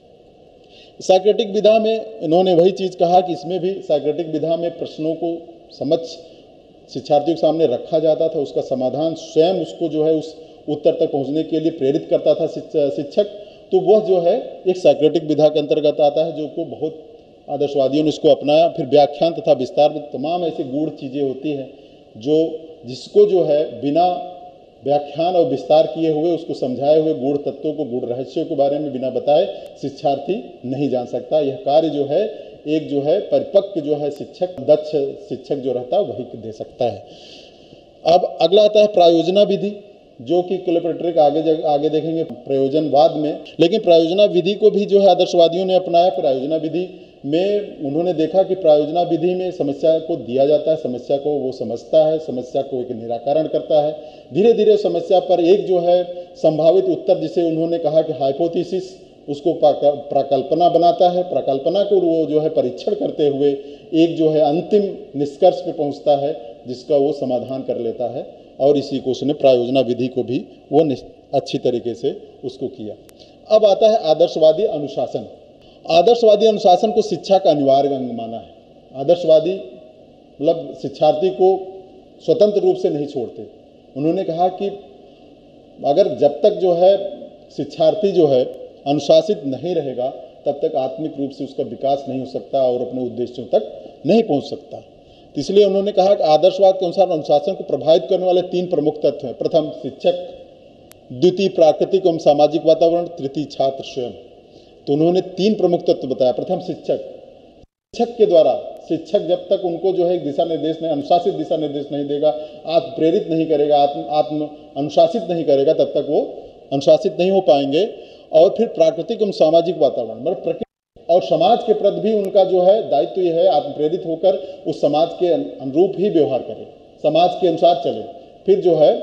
साक्रेटिक विधा में इन्होंने वही चीज़ कहा कि इसमें भी साक्रेटिक विधा में प्रश्नों को समक्ष शिक्षार्थियों के सामने रखा जाता था, उसका समाधान स्वयं उसको जो है उस उत्तर तक पहुंचने के लिए प्रेरित करता था शिक्षक। तो वह जो है एक साक्रेटिक विधा के अंतर्गत आता है, जो को बहुत आदर्शवादियों ने इसको अपनाया। फिर व्याख्यान तथा विस्तार में तमाम ऐसी गूढ़ चीज़ें होती हैं जो जिसको जो है बिना व्याख्यान और विस्तार किए हुए, उसको समझाए हुए गूढ़ तत्वों को, गूढ़ रहस्यों के बारे में बिना बताए शिक्षार्थी नहीं जान सकता। यह कार्य जो है एक जो है परिपक्व जो है शिक्षक, दक्ष शिक्षक जो रहता है वही दे सकता है। अब अगला आता है प्रायोजना विधि, जो कि क्लियोपेट्रिक आगे देखेंगे प्रयोजनवाद में। लेकिन प्रायोजना विधि को भी जो है आदर्शवादियों ने अपनाया। प्रायोजना विधि में उन्होंने देखा कि प्रायोजना विधि में समस्या को दिया जाता है, समस्या को वो समझता है, समस्या को एक निराकरण करता है। धीरे धीरे समस्या पर एक जो है संभावित उत्तर, जिसे उन्होंने कहा कि हाइपोथेसिस, उसको प्राकल्पना बनाता है। प्राकल्पना को वो जो है परीक्षण करते हुए एक जो है अंतिम निष्कर्ष पे पहुंचता है, जिसका वो समाधान कर लेता है। और इसी को उसने प्रायोजना विधि को भी वो अच्छी तरीके से उसको किया। अब आता है आदर्शवादी अनुशासन। आदर्शवादी अनुशासन को शिक्षा का अनिवार्य अंग माना है। आदर्शवादी मतलब शिक्षार्थी को स्वतंत्र रूप से नहीं छोड़ते। उन्होंने कहा कि अगर जब तक जो है शिक्षार्थी जो है अनुशासित नहीं रहेगा, तब तक आत्मिक रूप से उसका विकास नहीं हो सकता और अपने उद्देश्यों तक नहीं पहुंच सकता। तो इसलिए उन्होंने कहा कि आदर्शवाद के अनुसार अनुशासन को प्रभावित करने वाले 3 प्रमुख तत्व हैं। प्रथम शिक्षक, द्वितीय प्राकृतिक एवं सामाजिक वातावरण, तृतीय छात्र स्वयं। तो उन्होंने 3 प्रमुख तत्व बताया। प्रथम शिक्षक के द्वारा, शिक्षक जब तक उनको जो है दिशा निर्देश नहीं, अनुशासित दिशा निर्देश नहीं देगा, आत्म प्रेरित नहीं करेगा, आत्म अनुशासित नहीं करेगा, तब तक वो अनुशासित नहीं हो पाएंगे। और फिर प्राकृतिक एवं सामाजिक वातावरण, मतलब प्रकृति और समाज के प्रति भी उनका जो है दायित्व यह है आत्म प्रेरित होकर उस समाज के अनुरूप ही व्यवहार करें, समाज के अनुसार चले। फिर जो है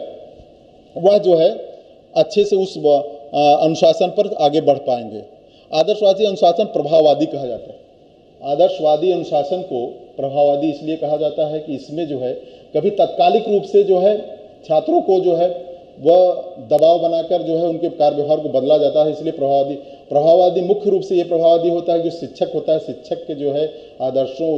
वह जो है अच्छे से उस अनुशासन पर आगे बढ़ पाएंगे। आदर्शवादी अनुशासन प्रभाववादी कहा जाता है। आदर्शवादी अनुशासन को प्रभाववादी इसलिए कहा जाता है कि इसमें जो है कभी तात्कालिक रूप से जो है छात्रों को जो है वह दबाव बनाकर जो है उनके कार्य व्यवहार को बदला जाता है, इसलिए प्रभाववादी मुख्य रूप से ये प्रभाववादी होता है जो शिक्षक होता है। शिक्षक के जो है आदर्शों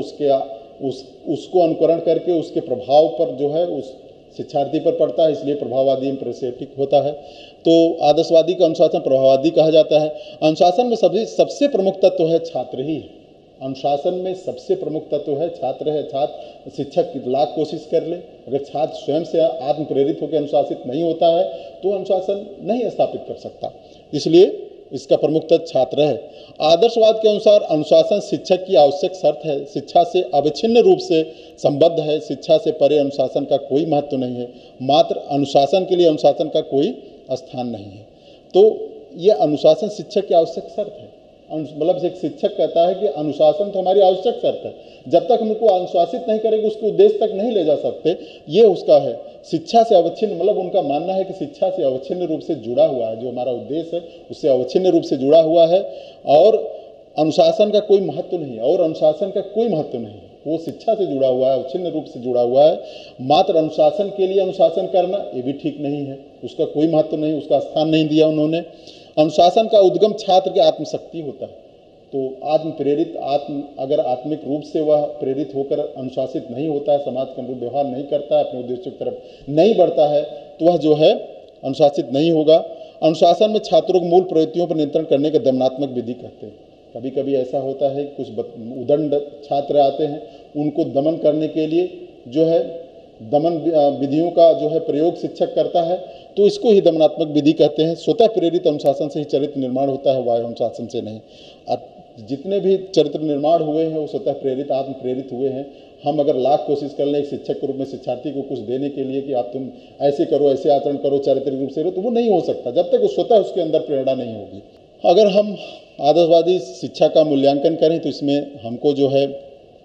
उसको अनुकरण करके उसके प्रभाव पर जो है उस शिक्षार्थी पर पड़ता है, इसलिए प्रभाववादी इम्प्रेसेटिक होता है। तो आदर्शवादी का अनुशासन प्रभाववादी कहा जाता है। अनुशासन में सबसे प्रमुख तत्व है छात्र ही है। अनुशासन में सबसे प्रमुख तत्व है छात्र है। छात्र, शिक्षक लाख कोशिश कर ले, अगर छात्र स्वयं से आत्म प्रेरित होकर अनुशासित नहीं होता है तो अनुशासन नहीं स्थापित कर सकता, इसलिए इसका प्रमुख तत्व छात्र है। आदर्शवाद के अनुसार अनुशासन शिक्षक की आवश्यक शर्त है, शिक्षा से अविच्छिन्न रूप से संबद्ध है। शिक्षा से परे अनुशासन का कोई महत्व नहीं है, मात्र अनुशासन के लिए अनुशासन का कोई स्थान नहीं है। तो यह अनुशासन शिक्षक की आवश्यक शर्त है। मतलब एक शिक्षक कहता है कि अनुशासन तो हमारी आवश्यक शर्त है, जब तक हम उनको अनुशासित नहीं करेंगे उसके उद्देश्य तक नहीं ले जा सकते। ये उसका है, शिक्षा से अवच्छिन्न, मतलब उनका मानना है कि शिक्षा से अवच्छिन्न रूप से जुड़ा हुआ है, जो हमारा उद्देश्य है उससे अवच्छिन्न रूप से जुड़ा हुआ है, और अनुशासन का कोई महत्व नहीं है, और अनुशासन का कोई महत्व नहीं है, वो शिक्षा से जुड़ा हुआ है, अवच्छिन्न रूप से जुड़ा हुआ है। मात्र अनुशासन के लिए अनुशासन करना ये भी ठीक नहीं है, उसका कोई महत्व नहीं, उसका स्थान नहीं दिया उन्होंने। अनुशासन का उद्गम छात्र की आत्मशक्ति होता है, तो आत्म प्रेरित अगर आत्मिक रूप से वह प्रेरित होकर अनुशासित नहीं होता है, समाज के अनुरूप व्यवहार नहीं करता है, अपने उद्देश्यों की तरफ नहीं बढ़ता है, तो वह जो है अनुशासित नहीं होगा। अनुशासन में छात्रों को मूल प्रवृत्तियों पर नियंत्रण करने के दमनात्मक विधि कहते हैं। कभी कभी ऐसा होता है कुछ उदंड छात्र आते हैं, उनको दमन करने के लिए जो है दमन विधियों का जो है प्रयोग शिक्षक करता है, तो इसको ही दमनात्मक विधि कहते हैं। स्वतः प्रेरित अनुशासन से ही चरित्र निर्माण होता है, वायु अनुशासन से नहीं। जितने भी चरित्र निर्माण हुए हैं वो स्वतः प्रेरित, आत्म प्रेरित हुए हैं। हम अगर लाख कोशिश कर लें एक शिक्षक के रूप में शिक्षार्थी को कुछ देने के लिए कि आप तुम ऐसे करो, ऐसे आचरण करो, चारित्रिक रूप से रहो, तो वो नहीं हो सकता जब तक वो स्वतः उसके अंदर प्रेरणा नहीं होगी। अगर हम आदर्शवादी शिक्षा का मूल्यांकन करें तो इसमें हमको जो है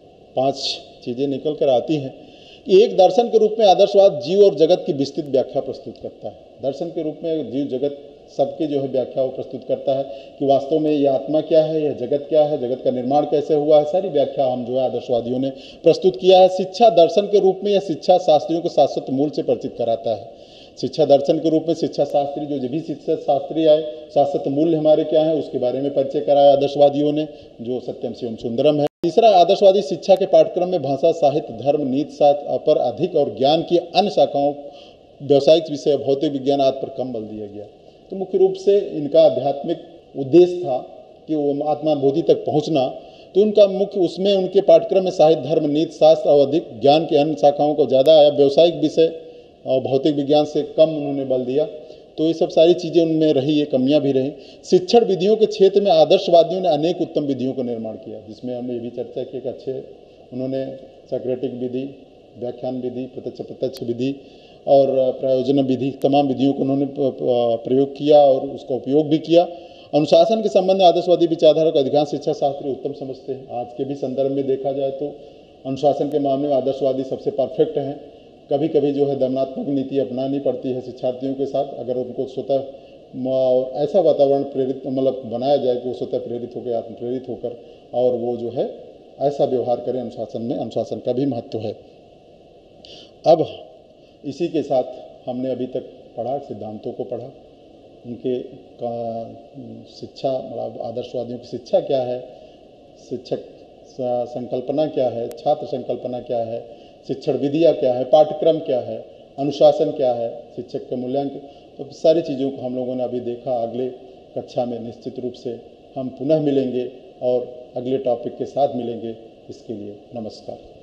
5 चीज़ें निकल कर आती हैं। एक दर्शन के रूप में आदर्शवाद जीव और जगत की विस्तृत व्याख्या प्रस्तुत करता है। दर्शन के रूप में जीव जगत सबकी जो है व्याख्या वो प्रस्तुत करता है कि वास्तव में यह आत्मा क्या है, यह जगत क्या है, जगत का निर्माण कैसे हुआ है, सारी व्याख्या हम जो है आदर्शवादियों ने प्रस्तुत किया है। शिक्षा दर्शन के रूप में यह शिक्षा शास्त्रियों को शाश्वत मूल से परिचित कराता है। शिक्षा दर्शन के रूप में शिक्षा शास्त्री जो भी शिक्षा शास्त्री आए, शाश्वत मूल्य हमारे क्या है उसके बारे में परिचय कराया आदर्शवादियों ने, जो सत्यम शिवम सुंदरम है। तीसरा, आदर्शवादी शिक्षा के पाठ्यक्रम में भाषा, साहित्य, धर्म, नीति शास्त्र पर अधिक और ज्ञान की अन्य शाखाओं, व्यावसायिक विषय, भौतिक विज्ञान आदि पर कम बल दिया गया। तो मुख्य रूप से इनका आध्यात्मिक उद्देश्य था कि वो आत्मानुभूति तक पहुंचना, तो उनका मुख्य उसमें उनके पाठ्यक्रम में साहित्य, धर्म, नीति शास्त्र और अधिक ज्ञान की अन्य शाखाओं को ज़्यादा आया, व्यावसायिक विषय और भौतिक विज्ञान से कम उन्होंने बल दिया। तो ये सब सारी चीज़ें उनमें रही, ये कमियां भी रहीं। शिक्षण विधियों के क्षेत्र में आदर्शवादियों ने अनेक उत्तम विधियों का निर्माण किया, जिसमें हमने ये भी चर्चा की कि अच्छे उन्होंने सॉक्रेटिक विधि, व्याख्यान विधि, प्रत्यक्ष विधि और प्रयोजन विधि, तमाम विधियों को उन्होंने प्रयोग किया और उसका उपयोग भी किया। अनुशासन के संबंध में आदर्शवादी विचारधारा को अधिकांश शिक्षा शास्त्री उत्तम समझते हैं। आज के भी संदर्भ में देखा जाए तो अनुशासन के मामले में आदर्शवादी सबसे परफेक्ट हैं। कभी कभी जो है दमनात्मक नीति अपनानी पड़ती है शिक्षार्थियों के साथ, अगर उनको स्वतः ऐसा वातावरण प्रेरित मतलब बनाया जाए कि वो स्वतः प्रेरित होकर, आत्म प्रेरित होकर और वो जो है ऐसा व्यवहार करें अनुशासन में। अनुशासन का भी महत्व है। अब इसी के साथ हमने अभी तक पढ़ा, सिद्धांतों को पढ़ा, उनके शिक्षा मतलब आदर्शवादियों की शिक्षा क्या है, शिक्षक संकल्पना क्या है, छात्र संकल्पना क्या है, शिक्षण विधियाँ क्या है, पाठ्यक्रम क्या है, अनुशासन क्या है, शिक्षक का मूल्यांकन, तो सारी चीज़ों को हम लोगों ने अभी देखा। अगले कक्षा में निश्चित रूप से हम पुनः मिलेंगे और अगले टॉपिक के साथ मिलेंगे। इसके लिए नमस्कार।